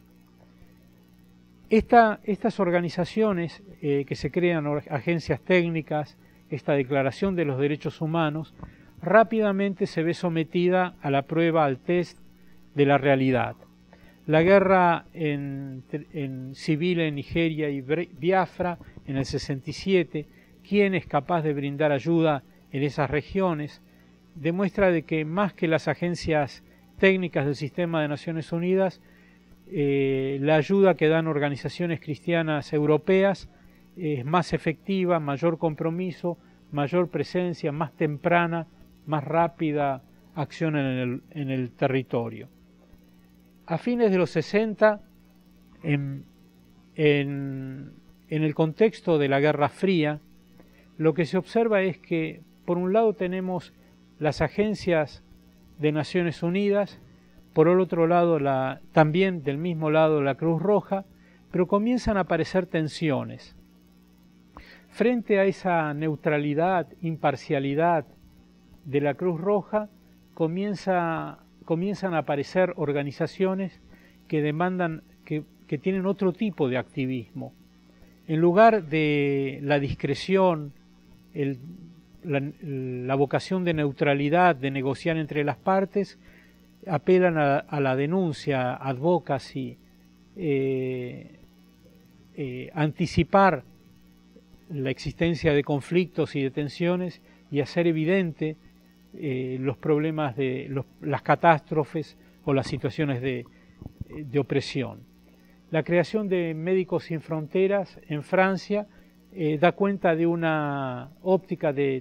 Esta, estas organizaciones eh, que se crean, agencias técnicas, esta Declaración de los Derechos Humanos, rápidamente se ve sometida a la prueba, al test de la realidad. La guerra en, en civil en Nigeria y Biafra en el sesenta y siete, quién es capaz de brindar ayuda en esas regiones, demuestra de que más que las agencias técnicas del sistema de Naciones Unidas, eh, la ayuda que dan organizaciones cristianas europeas es más efectiva, mayor compromiso, mayor presencia, más temprana, más rápida acción en el, en el territorio. A fines de los sesenta, en, en, en el contexto de la Guerra Fría, lo que se observa es que, por un lado, tenemos las agencias de Naciones Unidas, por el otro lado, la, también del mismo lado, la Cruz Roja, pero comienzan a aparecer tensiones. Frente a esa neutralidad, imparcialidad de la Cruz Roja, comienza, comienzan a aparecer organizaciones que demandan, que, que tienen otro tipo de activismo. En lugar de la discreción, el, la, la vocación de neutralidad, de negociar entre las partes, apelan a, a la denuncia, advocacy, eh, eh, anticipar la existencia de conflictos y de tensiones y hacer evidente eh, los problemas de los, las catástrofes o las situaciones de, de opresión. La creación de Médicos Sin Fronteras en Francia eh, da cuenta de una óptica de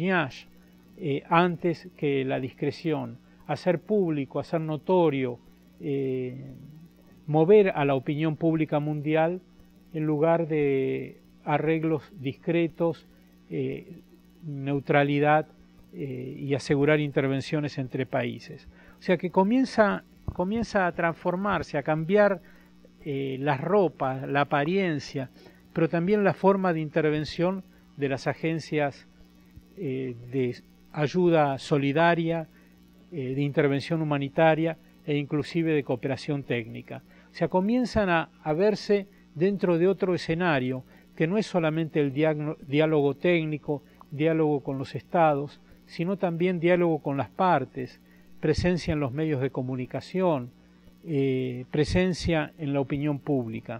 témoignage eh, antes que la discreción, hacer público, hacer notorio eh, mover a la opinión pública mundial en lugar de arreglos discretos, eh, neutralidad eh, y asegurar intervenciones entre países. O sea que comienza, comienza a transformarse, a cambiar eh, las ropas, la apariencia, pero también la forma de intervención de las agencias eh, de ayuda solidaria, eh, de intervención humanitaria e inclusive de cooperación técnica. O sea, comienzan a, a verse dentro de otro escenario, que no es solamente el diálogo técnico, diálogo con los estados, sino también diálogo con las partes, presencia en los medios de comunicación, eh, presencia en la opinión pública.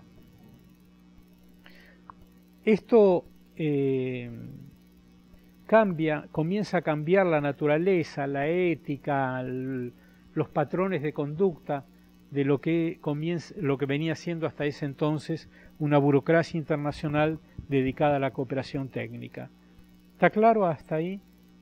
Esto eh, cambia, comienza a cambiar la naturaleza, la ética, el, los patrones de conducta de lo que, comienza, lo que venía siendo hasta ese entonces una burocracia internacional dedicada a la cooperación técnica. ¿Está claro hasta ahí?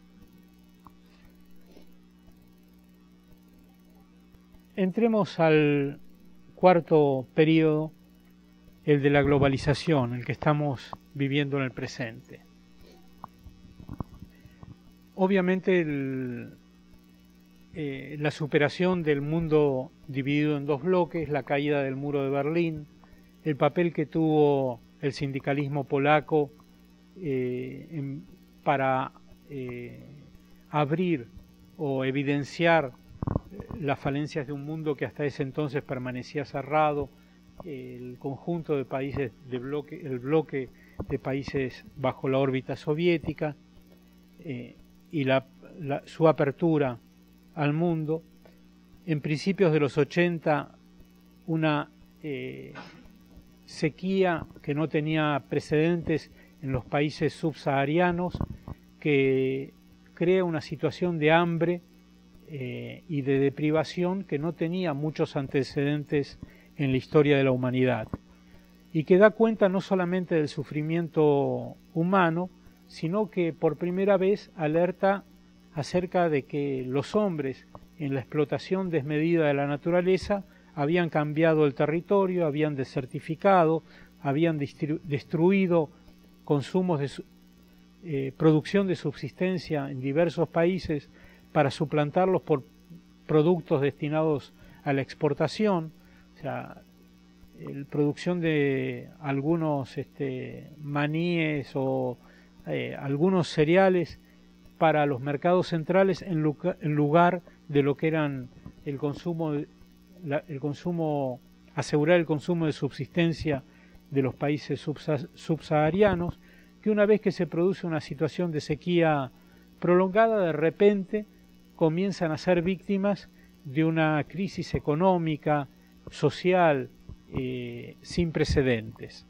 Entremos al cuarto periodo, el de la globalización, el que estamos viviendo en el presente. Obviamente el, eh, la superación del mundo dividido en dos bloques, la caída del muro de Berlín, el papel que tuvo el sindicalismo polaco eh, en, para eh, abrir o evidenciar las falencias de un mundo que hasta ese entonces permanecía cerrado, el conjunto de países de bloque, el bloque de países bajo la órbita soviética eh, y la, la, su apertura al mundo. En principios de los ochenta, una eh, sequía que no tenía precedentes en los países subsaharianos, que crea una situación de hambre eh, y de deprivación que no tenía muchos antecedentes en la historia de la humanidad, y que da cuenta no solamente del sufrimiento humano, sino que por primera vez alerta acerca de que los hombres, en la explotación desmedida de la naturaleza, habían cambiado el territorio, habían desertificado, habían destruido consumos de eh, producción de subsistencia en diversos países para suplantarlos por productos destinados a la exportación. O sea, la producción de algunos este, maníes o eh, algunos cereales para los mercados centrales en, lugar, en lugar de lo que eran el consumo, la, el consumo, asegurar el consumo de subsistencia de los países subsaharianos, que una vez que se produce una situación de sequía prolongada, de repente comienzan a ser víctimas de una crisis económica, social, eh, sin precedentes.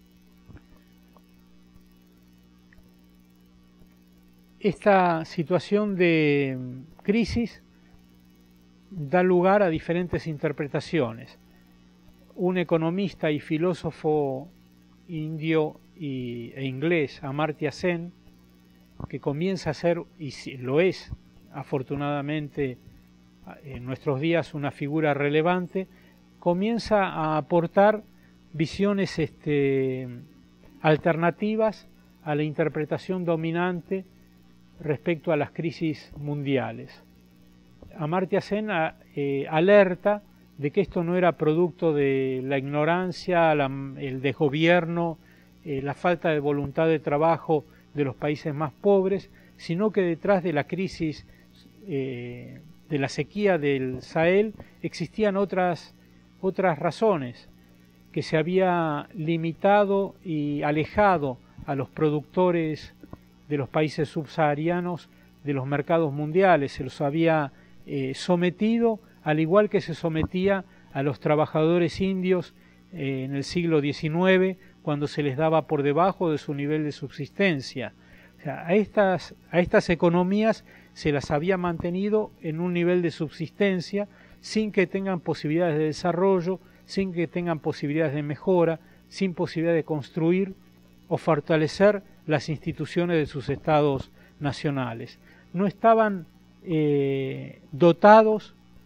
Esta situación de crisis da lugar a diferentes interpretaciones. Un economista y filósofo indio y, e inglés, Amartya Sen, que comienza a ser, y lo es afortunadamente en nuestros días, una figura relevante, comienza a aportar visiones este, alternativas a la interpretación dominante respecto a las crisis mundiales. Amartya Sen eh, alerta de que esto no era producto de la ignorancia, la, el desgobierno, eh, la falta de voluntad de trabajo de los países más pobres, sino que detrás de la crisis eh, de la sequía del Sahel existían otras, otras razones, que se había limitado y alejado a los productores de los países subsaharianos de los mercados mundiales, se los había eh, sometido, al igual que se sometía a los trabajadores indios eh, en el siglo diecinueve, cuando se les daba por debajo de su nivel de subsistencia. O sea, a estas, a estas economías se las había mantenido en un nivel de subsistencia sin que tengan posibilidades de desarrollo, sin que tengan posibilidades de mejora, sin posibilidad de construir o fortalecer las instituciones de sus estados nacionales. No estaban eh, dotados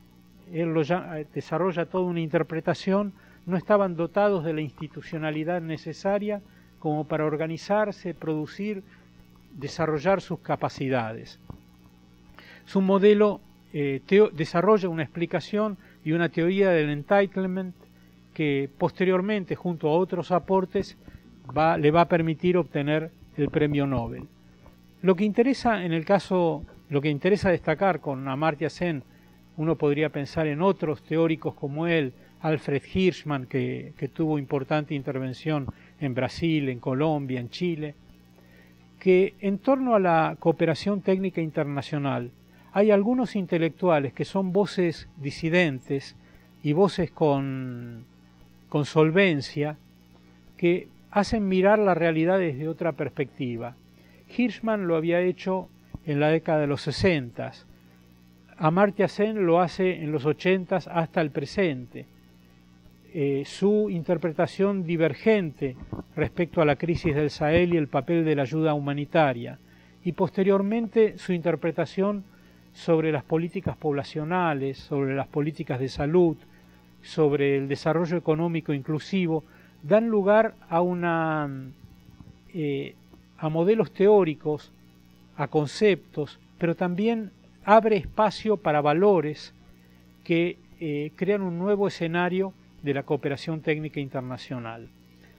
él lo llama, desarrolla toda una interpretación, no estaban dotados de la institucionalidad necesaria como para organizarse, producir, desarrollar sus capacidades. Su modelo eh, teo, desarrolla una explicación y una teoría del entitlement que posteriormente, junto a otros aportes, va, le va a permitir obtener el premio Nobel. Lo que interesa en el caso, lo que interesa destacar con Amartya Sen, uno podría pensar en otros teóricos como él, Alfred Hirschman, que, que tuvo importante intervención en Brasil, en Colombia, en Chile, que en torno a la cooperación técnica internacional hay algunos intelectuales que son voces disidentes y voces con, con solvencia que hacen mirar la realidad desde otra perspectiva. Hirschman lo había hecho en la década de los sesenta, Amartya Sen lo hace en los ochenta hasta el presente. Eh, su interpretación divergente respecto a la crisis del Sahel y el papel de la ayuda humanitaria, y posteriormente su interpretación sobre las políticas poblacionales, sobre las políticas de salud, sobre el desarrollo económico inclusivo, dan lugar a, una, eh, a modelos teóricos, a conceptos, pero también abre espacio para valores que eh, crean un nuevo escenario de la cooperación técnica internacional.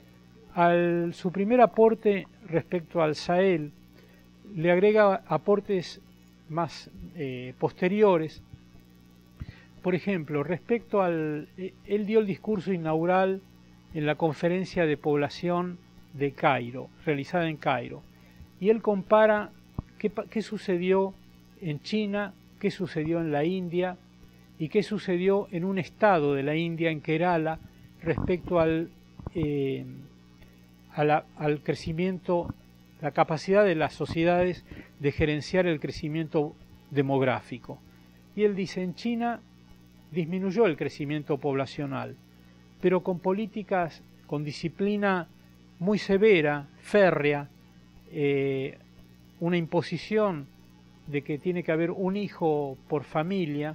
Al, su primer aporte respecto al Sahel le agrega aportes más eh, posteriores. Por ejemplo, respecto al... Eh, él dio el discurso inaugural en la conferencia de población de Cairo, realizada en Cairo, y él compara qué, qué sucedió en China, qué sucedió en la India y qué sucedió en un estado de la India, en Kerala, respecto al, eh, a la, al crecimiento, la capacidad de las sociedades de gerenciar el crecimiento demográfico. Y él dice, en China disminuyó el crecimiento poblacional, pero con políticas, con disciplina muy severa, férrea, eh, una imposición de que tiene que haber un hijo por familia,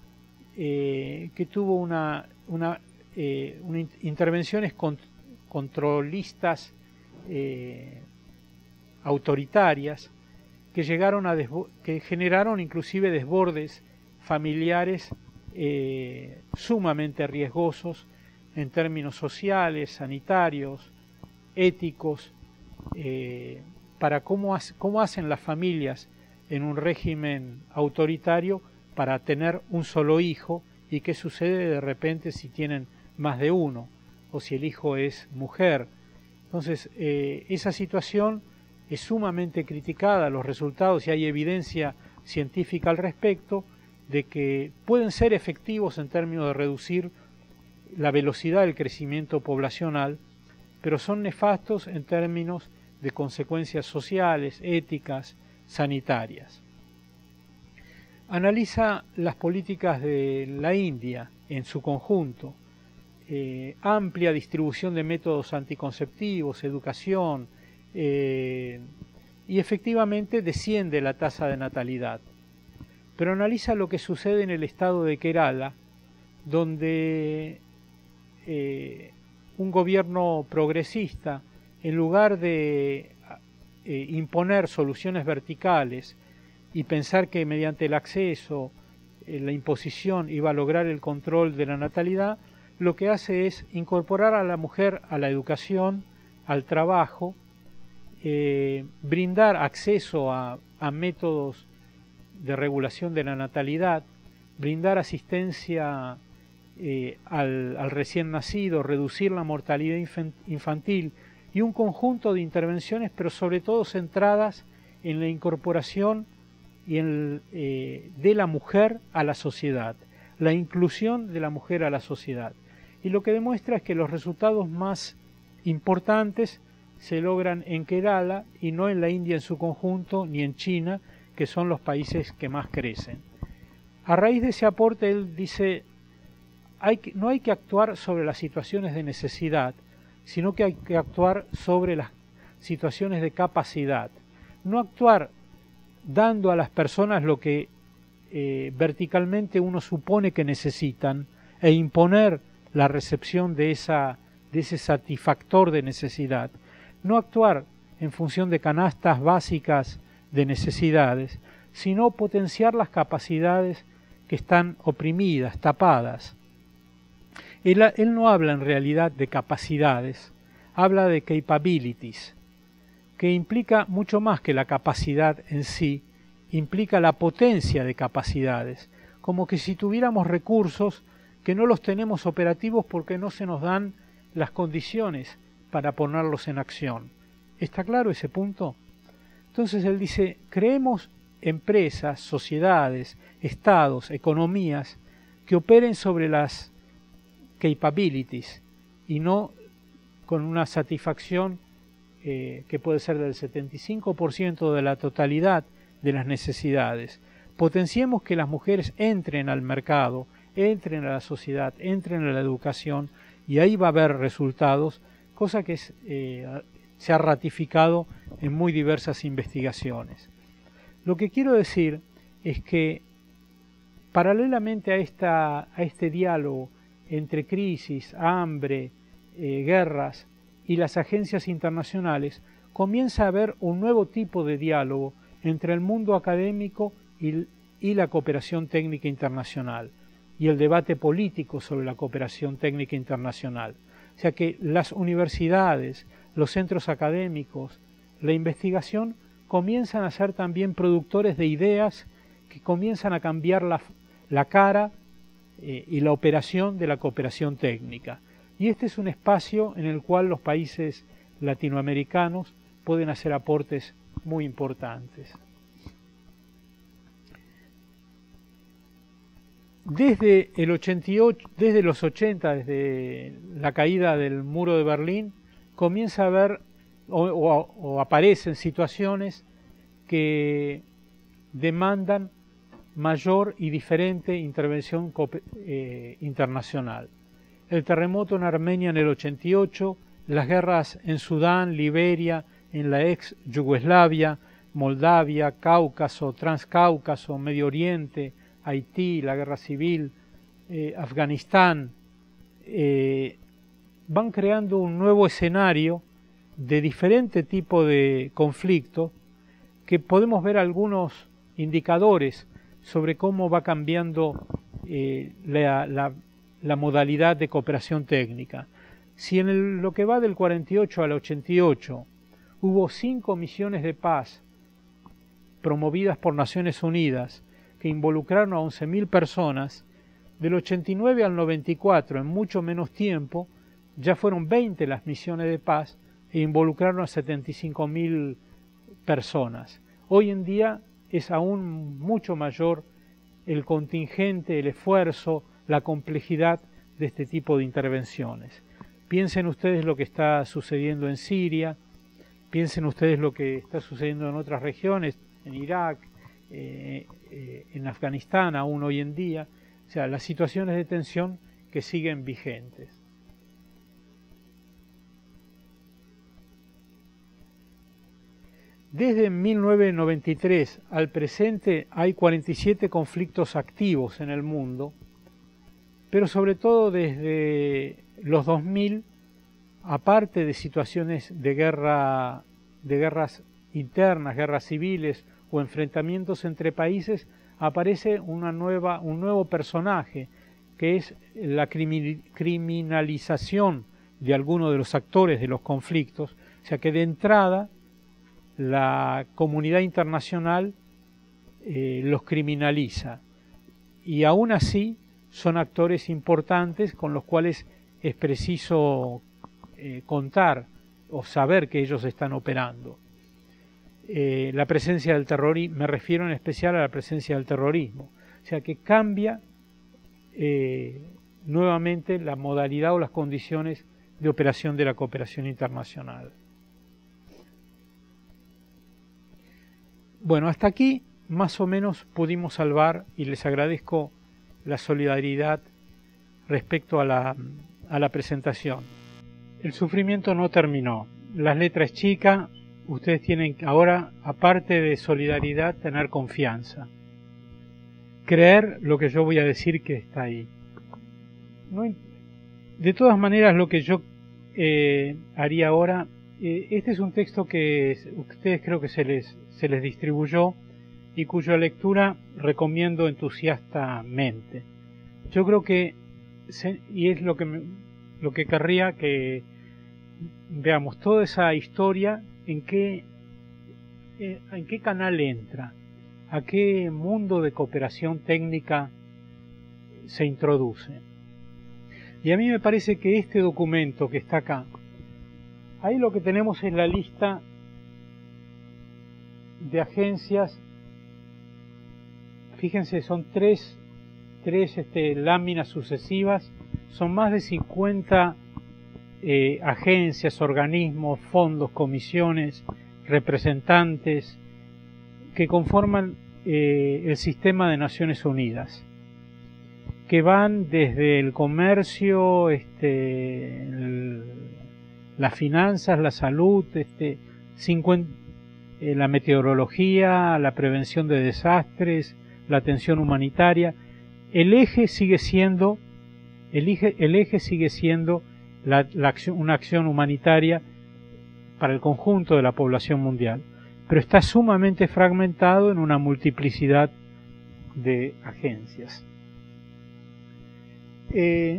eh, que tuvo una, una, eh, una intervenciones cont controlistas eh, autoritarias que llegaron a que generaron inclusive desbordes familiares eh, sumamente riesgosos en términos sociales, sanitarios, éticos, eh, para cómo, hace, cómo hacen las familias en un régimen autoritario para tener un solo hijo y qué sucede de repente si tienen más de uno o si el hijo es mujer. Entonces, eh, esa situación es sumamente criticada, los resultados, y hay evidencia científica al respecto, de que pueden ser efectivos en términos de reducir la velocidad del crecimiento poblacional, pero son nefastos en términos de consecuencias sociales, éticas, sanitarias. Analiza las políticas de la India en su conjunto, eh, amplia distribución de métodos anticonceptivos, educación, eh, y efectivamente desciende la tasa de natalidad. Pero analiza lo que sucede en el estado de Kerala, donde eh, un gobierno progresista, en lugar de eh, imponer soluciones verticales y pensar que mediante el acceso, eh, la imposición iba a lograr el control de la natalidad, lo que hace es incorporar a la mujer a la educación, al trabajo, eh, brindar acceso a, a métodos de regulación de la natalidad, brindar asistencia eh, al, al recién nacido, reducir la mortalidad infantil y un conjunto de intervenciones, pero sobre todo centradas en la incorporación y en, eh, de la mujer a la sociedad, la inclusión de la mujer a la sociedad. Y lo que demuestra es que los resultados más importantes se logran en Kerala y no en la India en su conjunto, ni en China, que son los países que más crecen. A raíz de ese aporte, él dice, hay que, no hay que actuar sobre las situaciones de necesidad, sino que hay que actuar sobre las situaciones de capacidad. No actuar dando a las personas lo que eh, verticalmente uno supone que necesitan e imponer la recepción de, esa, de ese satisfactor de necesidad. No actuar en función de canastas básicas de necesidades, sino potenciar las capacidades que están oprimidas, tapadas. Él, él no habla en realidad de capacidades, habla de capabilities, que implica mucho más que la capacidad en sí, implica la potencia de capacidades, como que si tuviéramos recursos que no los tenemos operativos porque no se nos dan las condiciones para ponerlos en acción. ¿Está claro ese punto? Entonces él dice, creemos empresas, sociedades, estados, economías que operen sobre las capabilities y no con una satisfacción eh, que puede ser del setenta y cinco por ciento de la totalidad de las necesidades. Potenciemos que las mujeres entren al mercado, entren a la sociedad, entren a la educación, y ahí va a haber resultados, cosa que es, eh, se ha ratificado en muy diversas investigaciones. Lo que quiero decir es que paralelamente a, esta, a este diálogo entre crisis, hambre, eh, guerras y las agencias internacionales, comienza a haber un nuevo tipo de diálogo entre el mundo académico y, y la cooperación técnica internacional, y el debate político sobre la cooperación técnica internacional. O sea que las universidades, los centros académicos, la investigación comienzan a ser también productores de ideas que comienzan a cambiar la, la cara eh, y la operación de la cooperación técnica. Y este es un espacio en el cual los países latinoamericanos pueden hacer aportes muy importantes. Desde, el ochenta y ocho, desde los ochenta, desde la caída del muro de Berlín, comienza a haber o, o, o aparecen situaciones que demandan mayor y diferente intervención eh, internacional. El terremoto en Armenia en el ochenta y ocho, las guerras en Sudán, Liberia, en la ex Yugoslavia, Moldavia, Cáucaso, Transcáucaso, Medio Oriente, Haití, la guerra civil, eh, Afganistán, eh, van creando un nuevo escenario de diferente tipo de conflicto, que podemos ver algunos indicadores sobre cómo va cambiando eh, la, la, la modalidad de cooperación técnica. Si en el, lo que va del cuarenta y ocho al ochenta y ocho hubo cinco misiones de paz promovidas por Naciones Unidas que involucraron a once mil personas, del ochenta y nueve al noventa y cuatro, en mucho menos tiempo, ya fueron veinte las misiones de paz e involucraron a setenta y cinco mil personas. Hoy en día es aún mucho mayor el contingente, el esfuerzo, la complejidad de este tipo de intervenciones. Piensen ustedes lo que está sucediendo en Siria, piensen ustedes lo que está sucediendo en otras regiones, en Irak, eh, eh, en Afganistán aún hoy en día, o sea, las situaciones de tensión que siguen vigentes. Desde mil novecientos noventa y tres al presente hay cuarenta y siete conflictos activos en el mundo, pero sobre todo desde los dos mil, aparte de situaciones de guerra, de guerras internas, guerras civiles o enfrentamientos entre países, aparece una nueva, un nuevo personaje, que es la criminalización de algunos de los actores de los conflictos, o sea que de entrada la comunidad internacional eh, los criminaliza, y aún así son actores importantes con los cuales es preciso eh, contar o saber que ellos están operando. Eh, la presencia del terrorismo, me refiero en especial a la presencia del terrorismo, o sea que cambia eh, nuevamente la modalidad o las condiciones de operación de la cooperación internacional. Bueno, hasta aquí más o menos pudimos salvar, y les agradezco la solidaridad respecto a la, a la presentación. El sufrimiento no terminó, las letras chicas, ustedes tienen ahora, aparte de solidaridad, tener confianza. creer lo que yo voy a decir que está ahí. No, de todas maneras, lo que yo eh, haría ahora, eh, este es un texto que ustedes creo que se les, se les distribuyó y cuya lectura recomiendo entusiastamente. Yo creo que, y es lo que, me, lo que querría que veamos, toda esa historia, en qué, en qué canal entra, a qué mundo de cooperación técnica se introduce. Y a mí me parece que este documento que está acá, ahí lo que tenemos es la lista de agencias. Fíjense, son tres, tres este, láminas sucesivas, son más de cincuenta eh, agencias, organismos, fondos, comisiones, representantes que conforman eh, el sistema de Naciones Unidas, que van desde el comercio, este, el, las finanzas, la salud, este, cincuenta, eh, la meteorología, la prevención de desastres, la atención humanitaria. El eje sigue siendo, el eje, el eje sigue siendo la, la acción, una acción humanitaria para el conjunto de la población mundial, pero está sumamente fragmentado en una multiplicidad de agencias. Eh,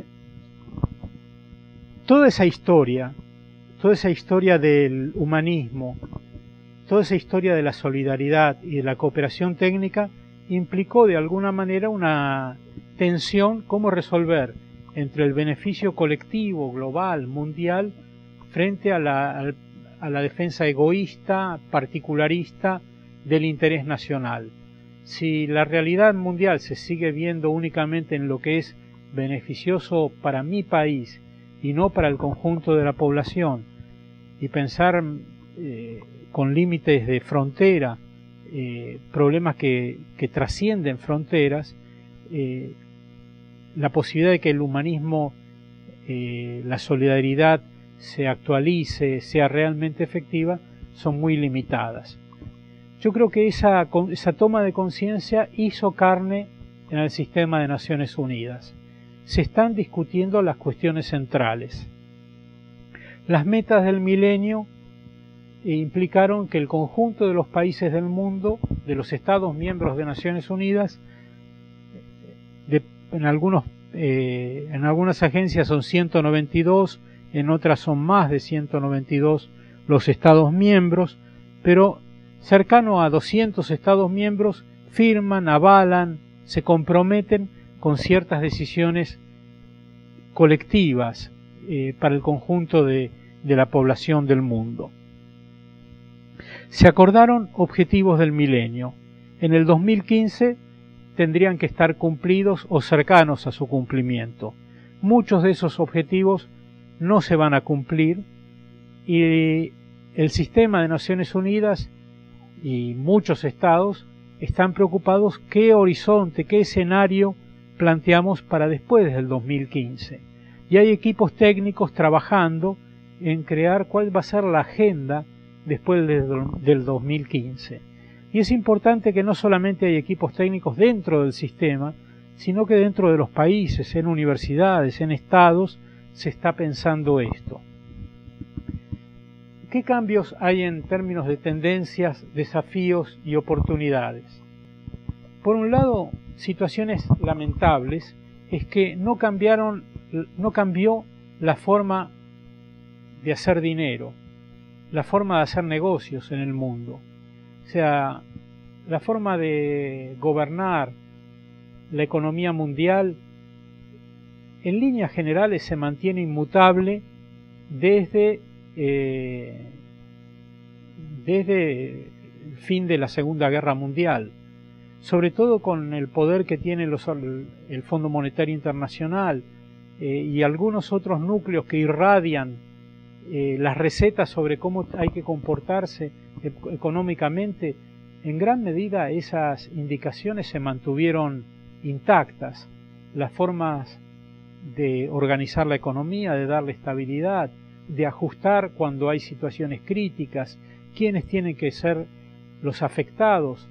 toda esa historia, toda esa historia del humanismo, toda esa historia de la solidaridad y de la cooperación técnica implicó de alguna manera una tensión, cómo resolver entre el beneficio colectivo, global, mundial, frente a la, a la defensa egoísta, particularista del interés nacional. Si la realidad mundial se sigue viendo únicamente en lo que es beneficioso para mi país y no para el conjunto de la población, y pensar eh, con límites de frontera, eh, problemas que, que trascienden fronteras, eh, la posibilidad de que el humanismo, eh, la solidaridad se actualice, sea realmente efectiva, son muy limitadas. Yo creo que esa, esa toma de conciencia hizo carne en el sistema de Naciones Unidas. Se están discutiendo las cuestiones centrales. Las metas del milenio implicaron que el conjunto de los países del mundo, de los Estados miembros de Naciones Unidas, de, en, algunos, eh, en algunas agencias son ciento noventa y dos, en otras son más de ciento noventa y dos los Estados miembros, pero cercano a doscientos Estados miembros firman, avalan, se comprometen con ciertas decisiones colectivas eh, para el conjunto de, de la población del mundo. Se acordaron objetivos del milenio. En el dos mil quince tendrían que estar cumplidos o cercanos a su cumplimiento. Muchos de esos objetivos no se van a cumplir y el sistema de Naciones Unidas y muchos estados están preocupados qué horizonte, qué escenario planteamos para después del dos mil quince. Y hay equipos técnicos trabajando en crear cuál va a ser la agenda después del dos mil quince. Y es importante que no solamente hay equipos técnicos dentro del sistema, sino que dentro de los países, en universidades, en estados, se está pensando esto. ¿Qué cambios hay en términos de tendencias, desafíos y oportunidades? Por un lado, situaciones lamentables es que no cambiaron, no cambió la forma de hacer dinero, la forma de hacer negocios en el mundo. O sea, la forma de gobernar la economía mundial en líneas generales se mantiene inmutable desde, eh, desde el fin de la Segunda Guerra Mundial, sobre todo con el poder que tiene los, el Fondo Monetario Internacional eh, y algunos otros núcleos que irradian eh, las recetas sobre cómo hay que comportarse e económicamente. En gran medida esas indicaciones se mantuvieron intactas, las formas de organizar la economía, de darle estabilidad, de ajustar cuando hay situaciones críticas, quiénes tienen que ser los afectados,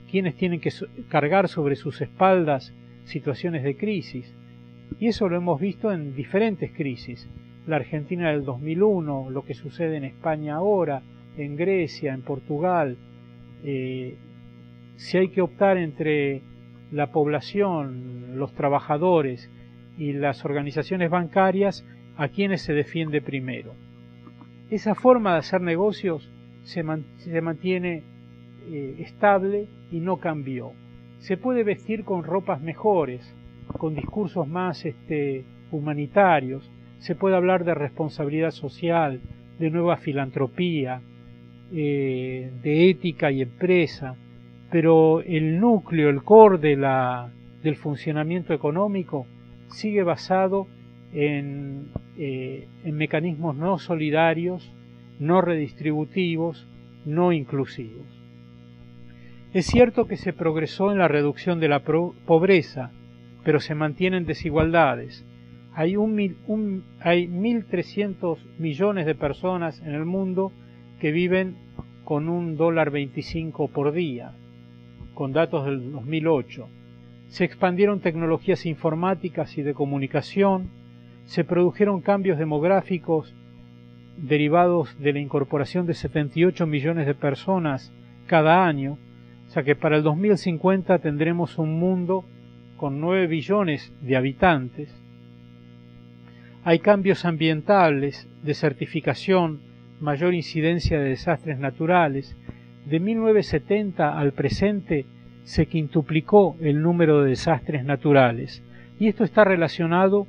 quienes tienen que cargar sobre sus espaldas situaciones de crisis. Y eso lo hemos visto en diferentes crisis. La Argentina del dos mil uno, lo que sucede en España ahora, en Grecia, en Portugal. Eh, si hay que optar entre la población, los trabajadores y las organizaciones bancarias, ¿a quiénes se defiende primero? Esa forma de hacer negocios se, man, se mantiene eh, estable y no cambió. Se puede vestir con ropas mejores, con discursos más este, humanitarios, se puede hablar de responsabilidad social, de nueva filantropía, eh, de ética y empresa, pero el núcleo, el core de la, del funcionamiento económico sigue basado en, eh, en mecanismos no solidarios, no redistributivos, no inclusivos. Es cierto que se progresó en la reducción de la pobreza, pero se mantienen desigualdades. Hay, un mil, un, hay mil trescientos millones de personas en el mundo que viven con un dólar veinticinco por día, con datos del dos mil ocho. Se expandieron tecnologías informáticas y de comunicación, se produjeron cambios demográficos derivados de la incorporación de setenta y ocho millones de personas cada año, o sea que para el dos mil cincuenta tendremos un mundo con nueve billones de habitantes. Hay cambios ambientales, desertificación, mayor incidencia de desastres naturales. De mil novecientos setenta al presente se quintuplicó el número de desastres naturales, y esto está relacionado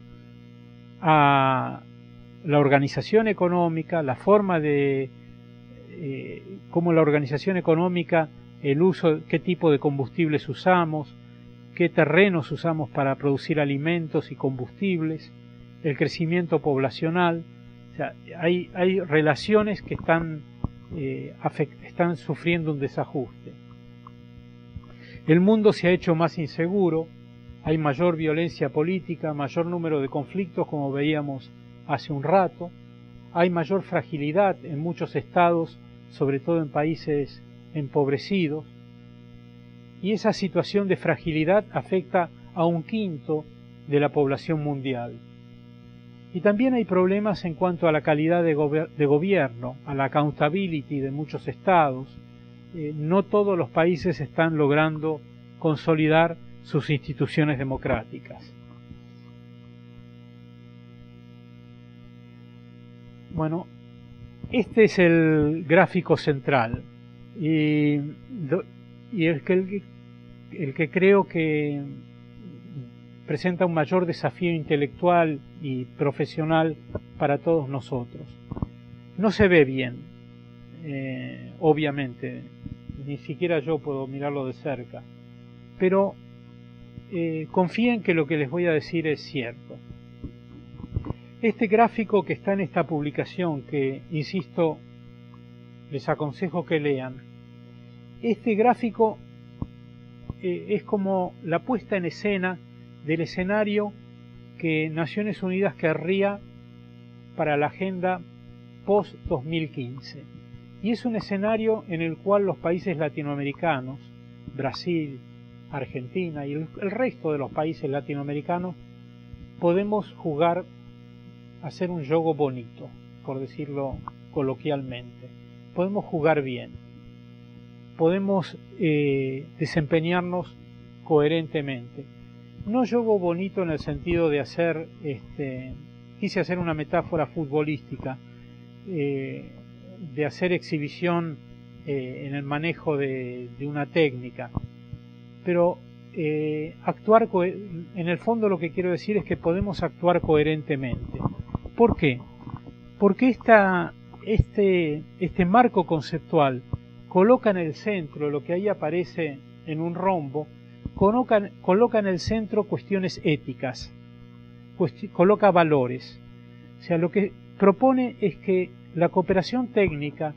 a la organización económica, la forma de eh, cómo la organización económica, el uso, qué tipo de combustibles usamos, qué terrenos usamos para producir alimentos y combustibles, el crecimiento poblacional. O sea, hay, hay relaciones que están, eh, afect, están sufriendo un desajuste. El mundo se ha hecho más inseguro, hay mayor violencia política, mayor número de conflictos, como veíamos hace un rato, hay mayor fragilidad en muchos estados, sobre todo en países empobrecidos, y esa situación de fragilidad afecta a un quinto de la población mundial. Y también hay problemas en cuanto a la calidad de, gober de gobierno, a la accountability de muchos estados. Eh, no todos los países están logrando consolidar sus instituciones democráticas. Bueno, este es el gráfico central y, y el, que, el, el que creo que presenta un mayor desafío intelectual y profesional para todos nosotros. No se ve bien, eh, obviamente, ni siquiera yo puedo mirarlo de cerca, pero eh, confíen que lo que les voy a decir es cierto. Este gráfico que está en esta publicación, que, insisto, les aconsejo que lean, este gráfico eh, es como la puesta en escena del escenario que Naciones Unidas querría para la agenda post dos mil quince. Y es un escenario en el cual los países latinoamericanos, Brasil, Argentina y el, el resto de los países latinoamericanos, podemos jugar, hacer un juego bonito, por decirlo coloquialmente. Podemos jugar bien. Podemos eh, desempeñarnos coherentemente. No juego bonito en el sentido de hacer, este, quise hacer una metáfora futbolística, eh, de hacer exhibición eh, en el manejo de, de una técnica, pero eh, actuar, en el fondo lo que quiero decir es que podemos actuar coherentemente. ¿Por qué? Porque esta, este, este marco conceptual coloca en el centro, lo que ahí aparece en un rombo, coloca, coloca en el centro cuestiones éticas, cuesti coloca valores. O sea, lo que propone es que la cooperación técnica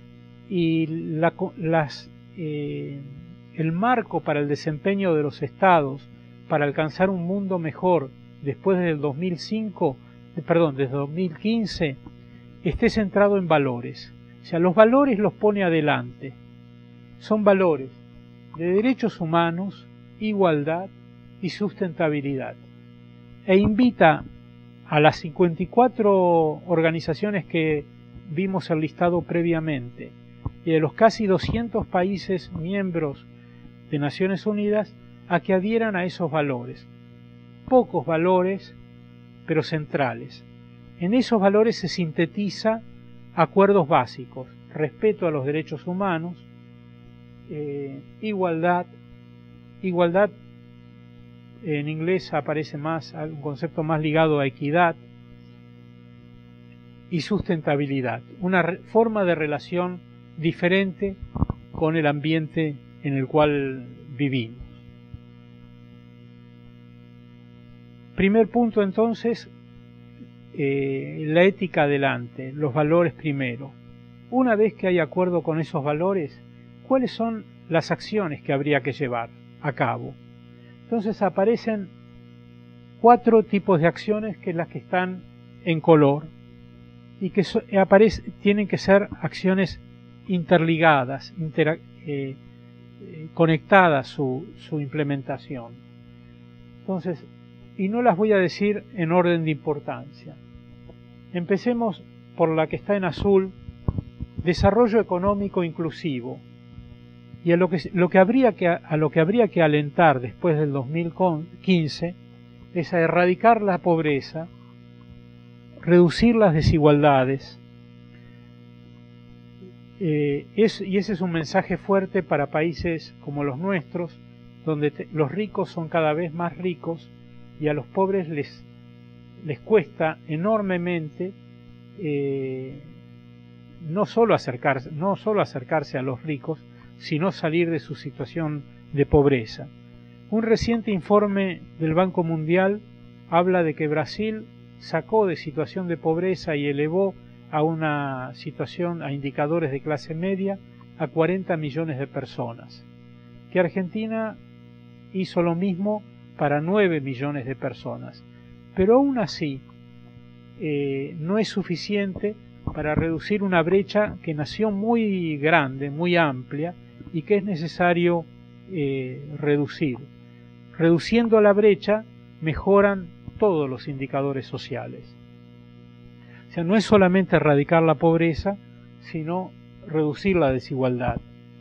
y la, las, eh, el marco para el desempeño de los estados para alcanzar un mundo mejor después del dos mil cinco, perdón, desde dos mil quince, esté centrado en valores. O sea, los valores los pone adelante. Son valores de derechos humanos, igualdad y sustentabilidad, e invita a las cincuenta y cuatro organizaciones que vimos el listado previamente y de los casi doscientos países miembros de Naciones Unidas a que adhieran a esos valores. Pocos valores, pero centrales. En esos valores se sintetiza acuerdos básicos: respeto a los derechos humanos, eh, igualdad, igualdad en inglés aparece más, un concepto más ligado a equidad, y sustentabilidad, una forma de relación diferente con el ambiente en el cual vivimos. Primer punto entonces, eh, la ética adelante, los valores primero. Una vez que hay acuerdo con esos valores, ¿cuáles son las acciones que habría que llevar a cabo? Entonces aparecen cuatro tipos de acciones, que las que están en color, y que so, aparece, tienen que ser acciones interligadas, inter, eh, eh, conectadas su, su implementación. Entonces, y no las voy a decir en orden de importancia. Empecemos por la que está en azul: desarrollo económico inclusivo. Y a lo que, lo que habría que, a lo que habría que alentar después del dos mil quince es a erradicar la pobreza, reducir las desigualdades, eh, es, y ese es un mensaje fuerte para países como los nuestros, donde te, los ricos son cada vez más ricos y a los pobres les, les cuesta enormemente eh, no solo acercarse, no solo acercarse a los ricos, sino salir de su situación de pobreza. Un reciente informe del Banco Mundial habla de que Brasil sacó de situación de pobreza y elevó a una situación, a indicadores de clase media, a cuarenta millones de personas. Que Argentina hizo lo mismo para nueve millones de personas. Pero aún así, eh, no es suficiente para reducir una brecha que nació muy grande, muy amplia, y que es necesario eh, reducir. Reduciendo la brecha mejoran todos los indicadores sociales. O sea, no es solamente erradicar la pobreza, sino reducir la desigualdad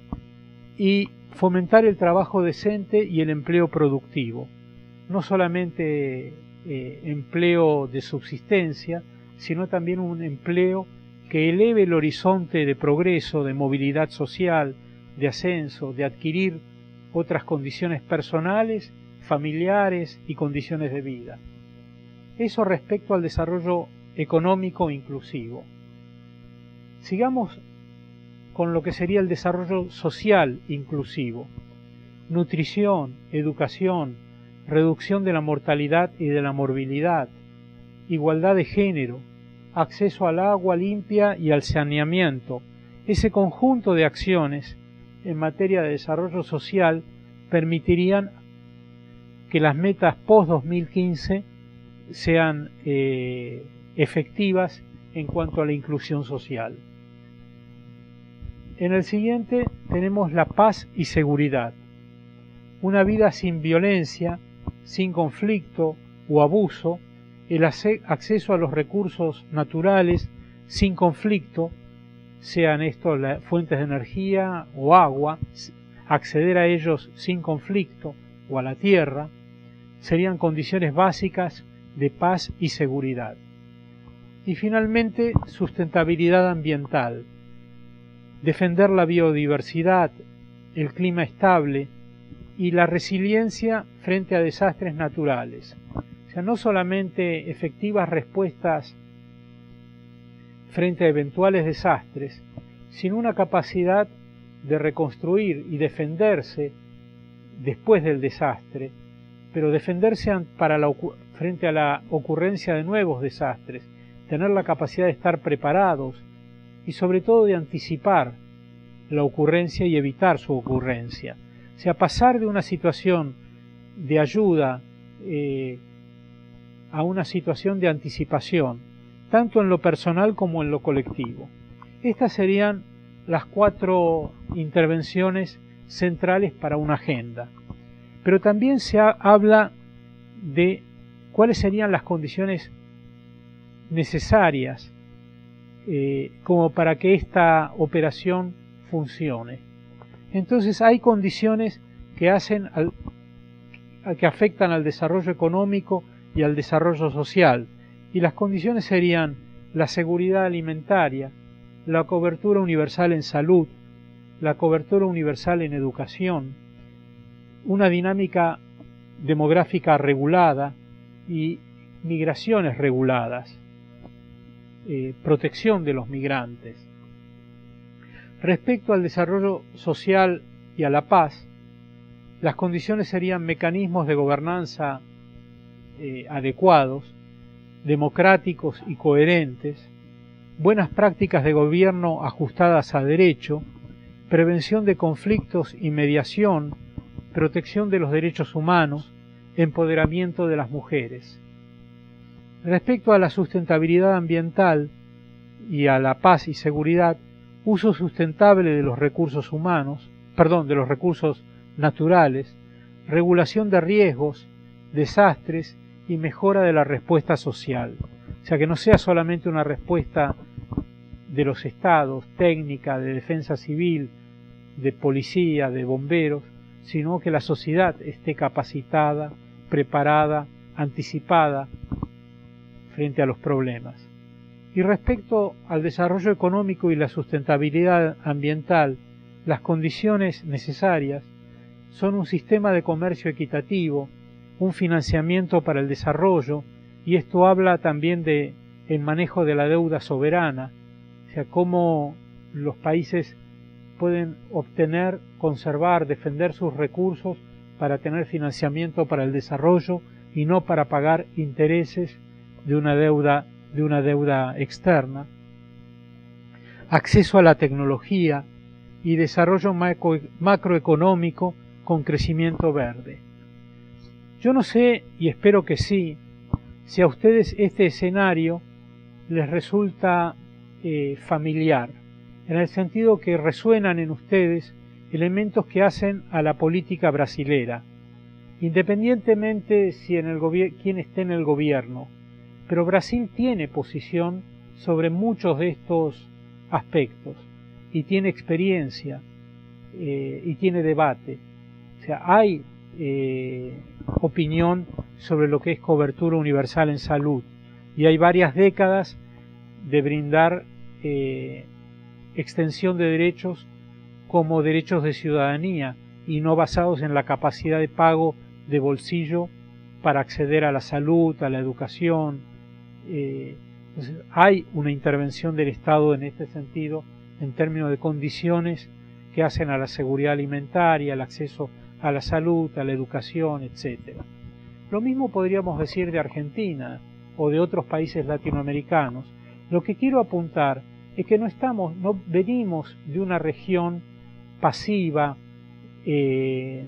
y fomentar el trabajo decente y el empleo productivo. No solamente eh, empleo de subsistencia, sino también un empleo que eleve el horizonte de progreso, de movilidad social, de ascenso, de adquirir otras condiciones personales, familiares y condiciones de vida. Eso respecto al desarrollo económico inclusivo. Sigamos con lo que sería el desarrollo social inclusivo. Nutrición, educación, reducción de la mortalidad y de la morbilidad, igualdad de género, acceso al agua limpia y al saneamiento. Ese conjunto de acciones en materia de desarrollo social permitirían que las metas post dos mil quince sean eh, efectivas en cuanto a la inclusión social. En el siguiente tenemos la paz y seguridad. Una vida sin violencia, sin conflicto o abuso, el acceso a los recursos naturales sin conflicto, sean estos las fuentes de energía o agua, acceder a ellos sin conflicto, o a la tierra, serían condiciones básicas de paz y seguridad. Y finalmente, sustentabilidad ambiental. Defender la biodiversidad, el clima estable y la resiliencia frente a desastres naturales. O sea, no solamente efectivas respuestas frente a eventuales desastres, sino una capacidad de reconstruir y defenderse después del desastre, pero defenderse para la, frente a la ocurrencia de nuevos desastres, tener la capacidad de estar preparados y sobre todo de anticipar la ocurrencia y evitar su ocurrencia. O sea, pasar de una situación de ayuda eh, a una situación de anticipación, tanto en lo personal como en lo colectivo. Estas serían las cuatro intervenciones centrales para una agenda. Pero también se ha, habla de cuáles serían las condiciones necesarias eh, como para que esta operación funcione. Entonces hay condiciones que hacen al, que afectan al desarrollo económico y al desarrollo social, y las condiciones serían la seguridad alimentaria, la cobertura universal en salud, la cobertura universal en educación, una dinámica demográfica regulada y migraciones reguladas, eh, protección de los migrantes. Respecto al desarrollo social y a la paz, las condiciones serían mecanismos de gobernanza eh, adecuados, democráticos y coherentes, buenas prácticas de gobierno ajustadas a derecho, prevención de conflictos y mediación, protección de los derechos humanos, empoderamiento de las mujeres. Respecto a la sustentabilidad ambiental y a la paz y seguridad, uso sustentable de los recursos humanos, perdón, de los recursos naturales, regulación de riesgos, desastres y mejora de la respuesta social. O sea, que no sea solamente una respuesta de los estados, técnica, de defensa civil, de policía, de bomberos, sino que la sociedad esté capacitada, preparada, anticipada frente a los problemas. Y respecto al desarrollo económico y la sustentabilidad ambiental, las condiciones necesarias son un sistema de comercio equitativo, un financiamiento para el desarrollo, y esto habla también de el manejo de la deuda soberana, o sea, cómo los países pueden obtener, conservar, defender sus recursos para tener financiamiento para el desarrollo y no para pagar intereses de una deuda, de una deuda externa. Acceso a la tecnología y desarrollo macro, macroeconómico con crecimiento verde. Yo no sé, y espero que sí, si a ustedes este escenario les resulta eh, familiar, en el sentido que resuenan en ustedes elementos que hacen a la política brasilera, independientemente si en el quién esté en el gobierno. Pero Brasil tiene posición sobre muchos de estos aspectos y tiene experiencia eh, y tiene debate. O sea, hay eh, opinión sobre lo que es cobertura universal en salud y hay varias décadas de brindar eh, extensión de derechos como derechos de ciudadanía y no basados en la capacidad de pago de bolsillo para acceder a la salud, a la educación. Eh, entonces hay una intervención del Estado en este sentido en términos de condiciones que hacen a la seguridad alimentaria, al acceso a la salud, a la educación, etcétera. Lo mismo podríamos decir de Argentina o de otros países latinoamericanos. Lo que quiero apuntar es que no estamos, no venimos de una región pasiva, eh,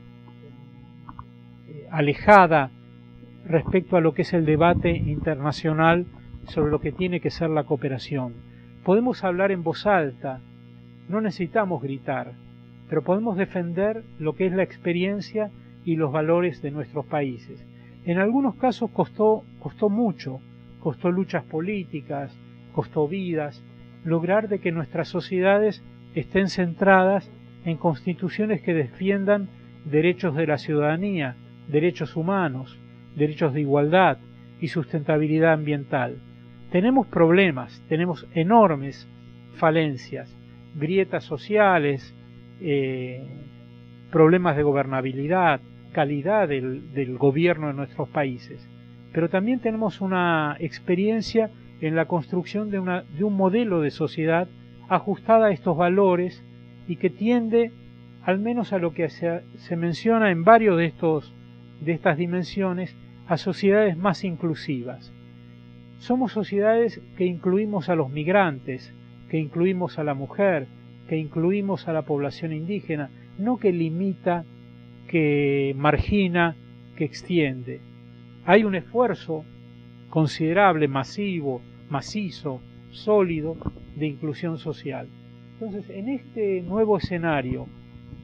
alejada respecto a lo que es el debate internacional sobre lo que tiene que ser la cooperación. Podemos hablar en voz alta, no necesitamos gritar, pero podemos defender lo que es la experiencia y los valores de nuestros países. En algunos casos costó, costó mucho, costó luchas políticas, costó vidas, lograr de que nuestras sociedades estén centradas en constituciones que defiendan derechos de la ciudadanía, derechos humanos, derechos de igualdad y sustentabilidad ambiental. Tenemos problemas, tenemos enormes falencias, grietas sociales, eh, problemas de gobernabilidad, calidad del, del gobierno de nuestros países, pero también tenemos una experiencia en la construcción de, una, de un modelo de sociedad ajustada a estos valores y que tiende, al menos a lo que se, se menciona en varios de, estos, de estas dimensiones, a sociedades más inclusivas. Somos sociedades que incluimos a los migrantes, que incluimos a la mujer, que incluimos a la población indígena, no que limita, que margina, que extiende. Hay un esfuerzo considerable, masivo, macizo, sólido, de inclusión social. Entonces, en este nuevo escenario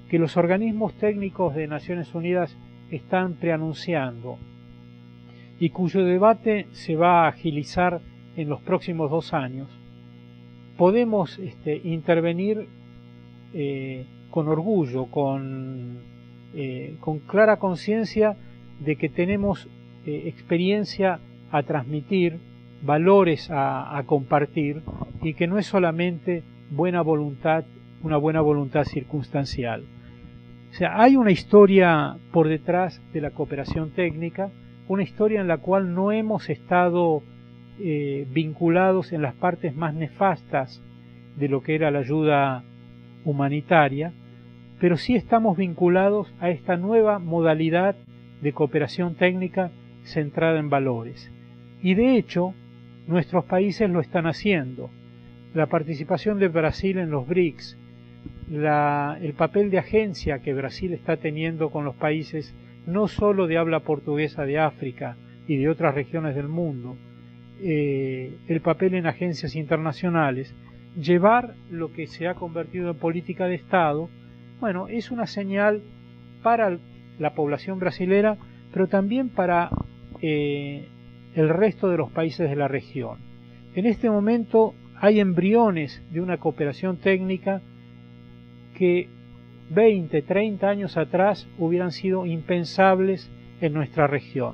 que los organismos técnicos de Naciones Unidas están preanunciando y cuyo debate se va a agilizar en los próximos dos años, podemos este, intervenir eh, con orgullo, con, eh, con clara conciencia de que tenemos eh, experiencia a transmitir, valores a, a compartir, y que no es solamente buena voluntad, una buena voluntad circunstancial. O sea, hay una historia por detrás de la cooperación técnica, una historia en la cual no hemos estado eh, vinculados en las partes más nefastas de lo que era la ayuda humanitaria, pero sí estamos vinculados a esta nueva modalidad de cooperación técnica centrada en valores. Y de hecho, nuestros países lo están haciendo. La participación de Brasil en los BRICS, la, el papel de agencia que Brasil está teniendo con los países no solo de habla portuguesa de África y de otras regiones del mundo, eh, el papel en agencias internacionales, llevar lo que se ha convertido en política de Estado, bueno, es una señal para la población brasilera, pero también para eh, el resto de los países de la región. En este momento hay embriones de una cooperación técnica que veinte, treinta años atrás hubieran sido impensables en nuestra región.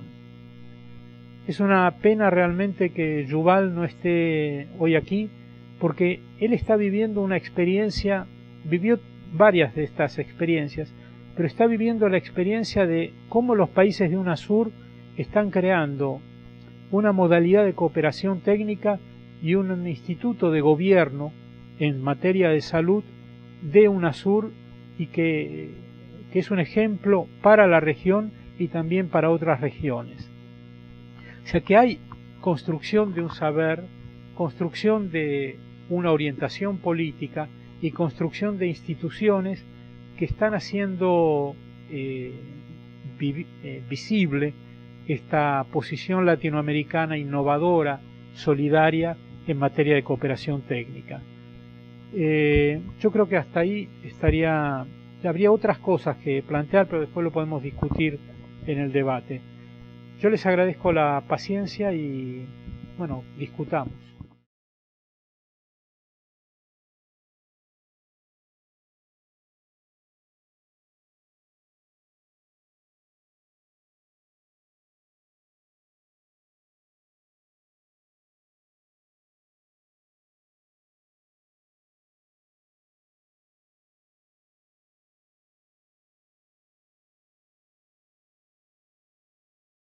Es una pena realmente que Yuval no esté hoy aquí, porque él está viviendo una experiencia, vivió varias de estas experiencias, pero está viviendo la experiencia de cómo los países de UNASUR están creando una modalidad de cooperación técnica y un instituto de gobierno en materia de salud de UNASUR, y que, que es un ejemplo para la región y también para otras regiones. O sea que hay construcción de un saber, construcción de una orientación política y construcción de instituciones que están haciendo eh, vi, eh, visible esta posición latinoamericana innovadora, solidaria en materia de cooperación técnica. Eh, yo creo que hasta ahí estaría, habría otras cosas que plantear, pero después lo podemos discutir en el debate. Yo les agradezco la paciencia y, bueno, discutamos.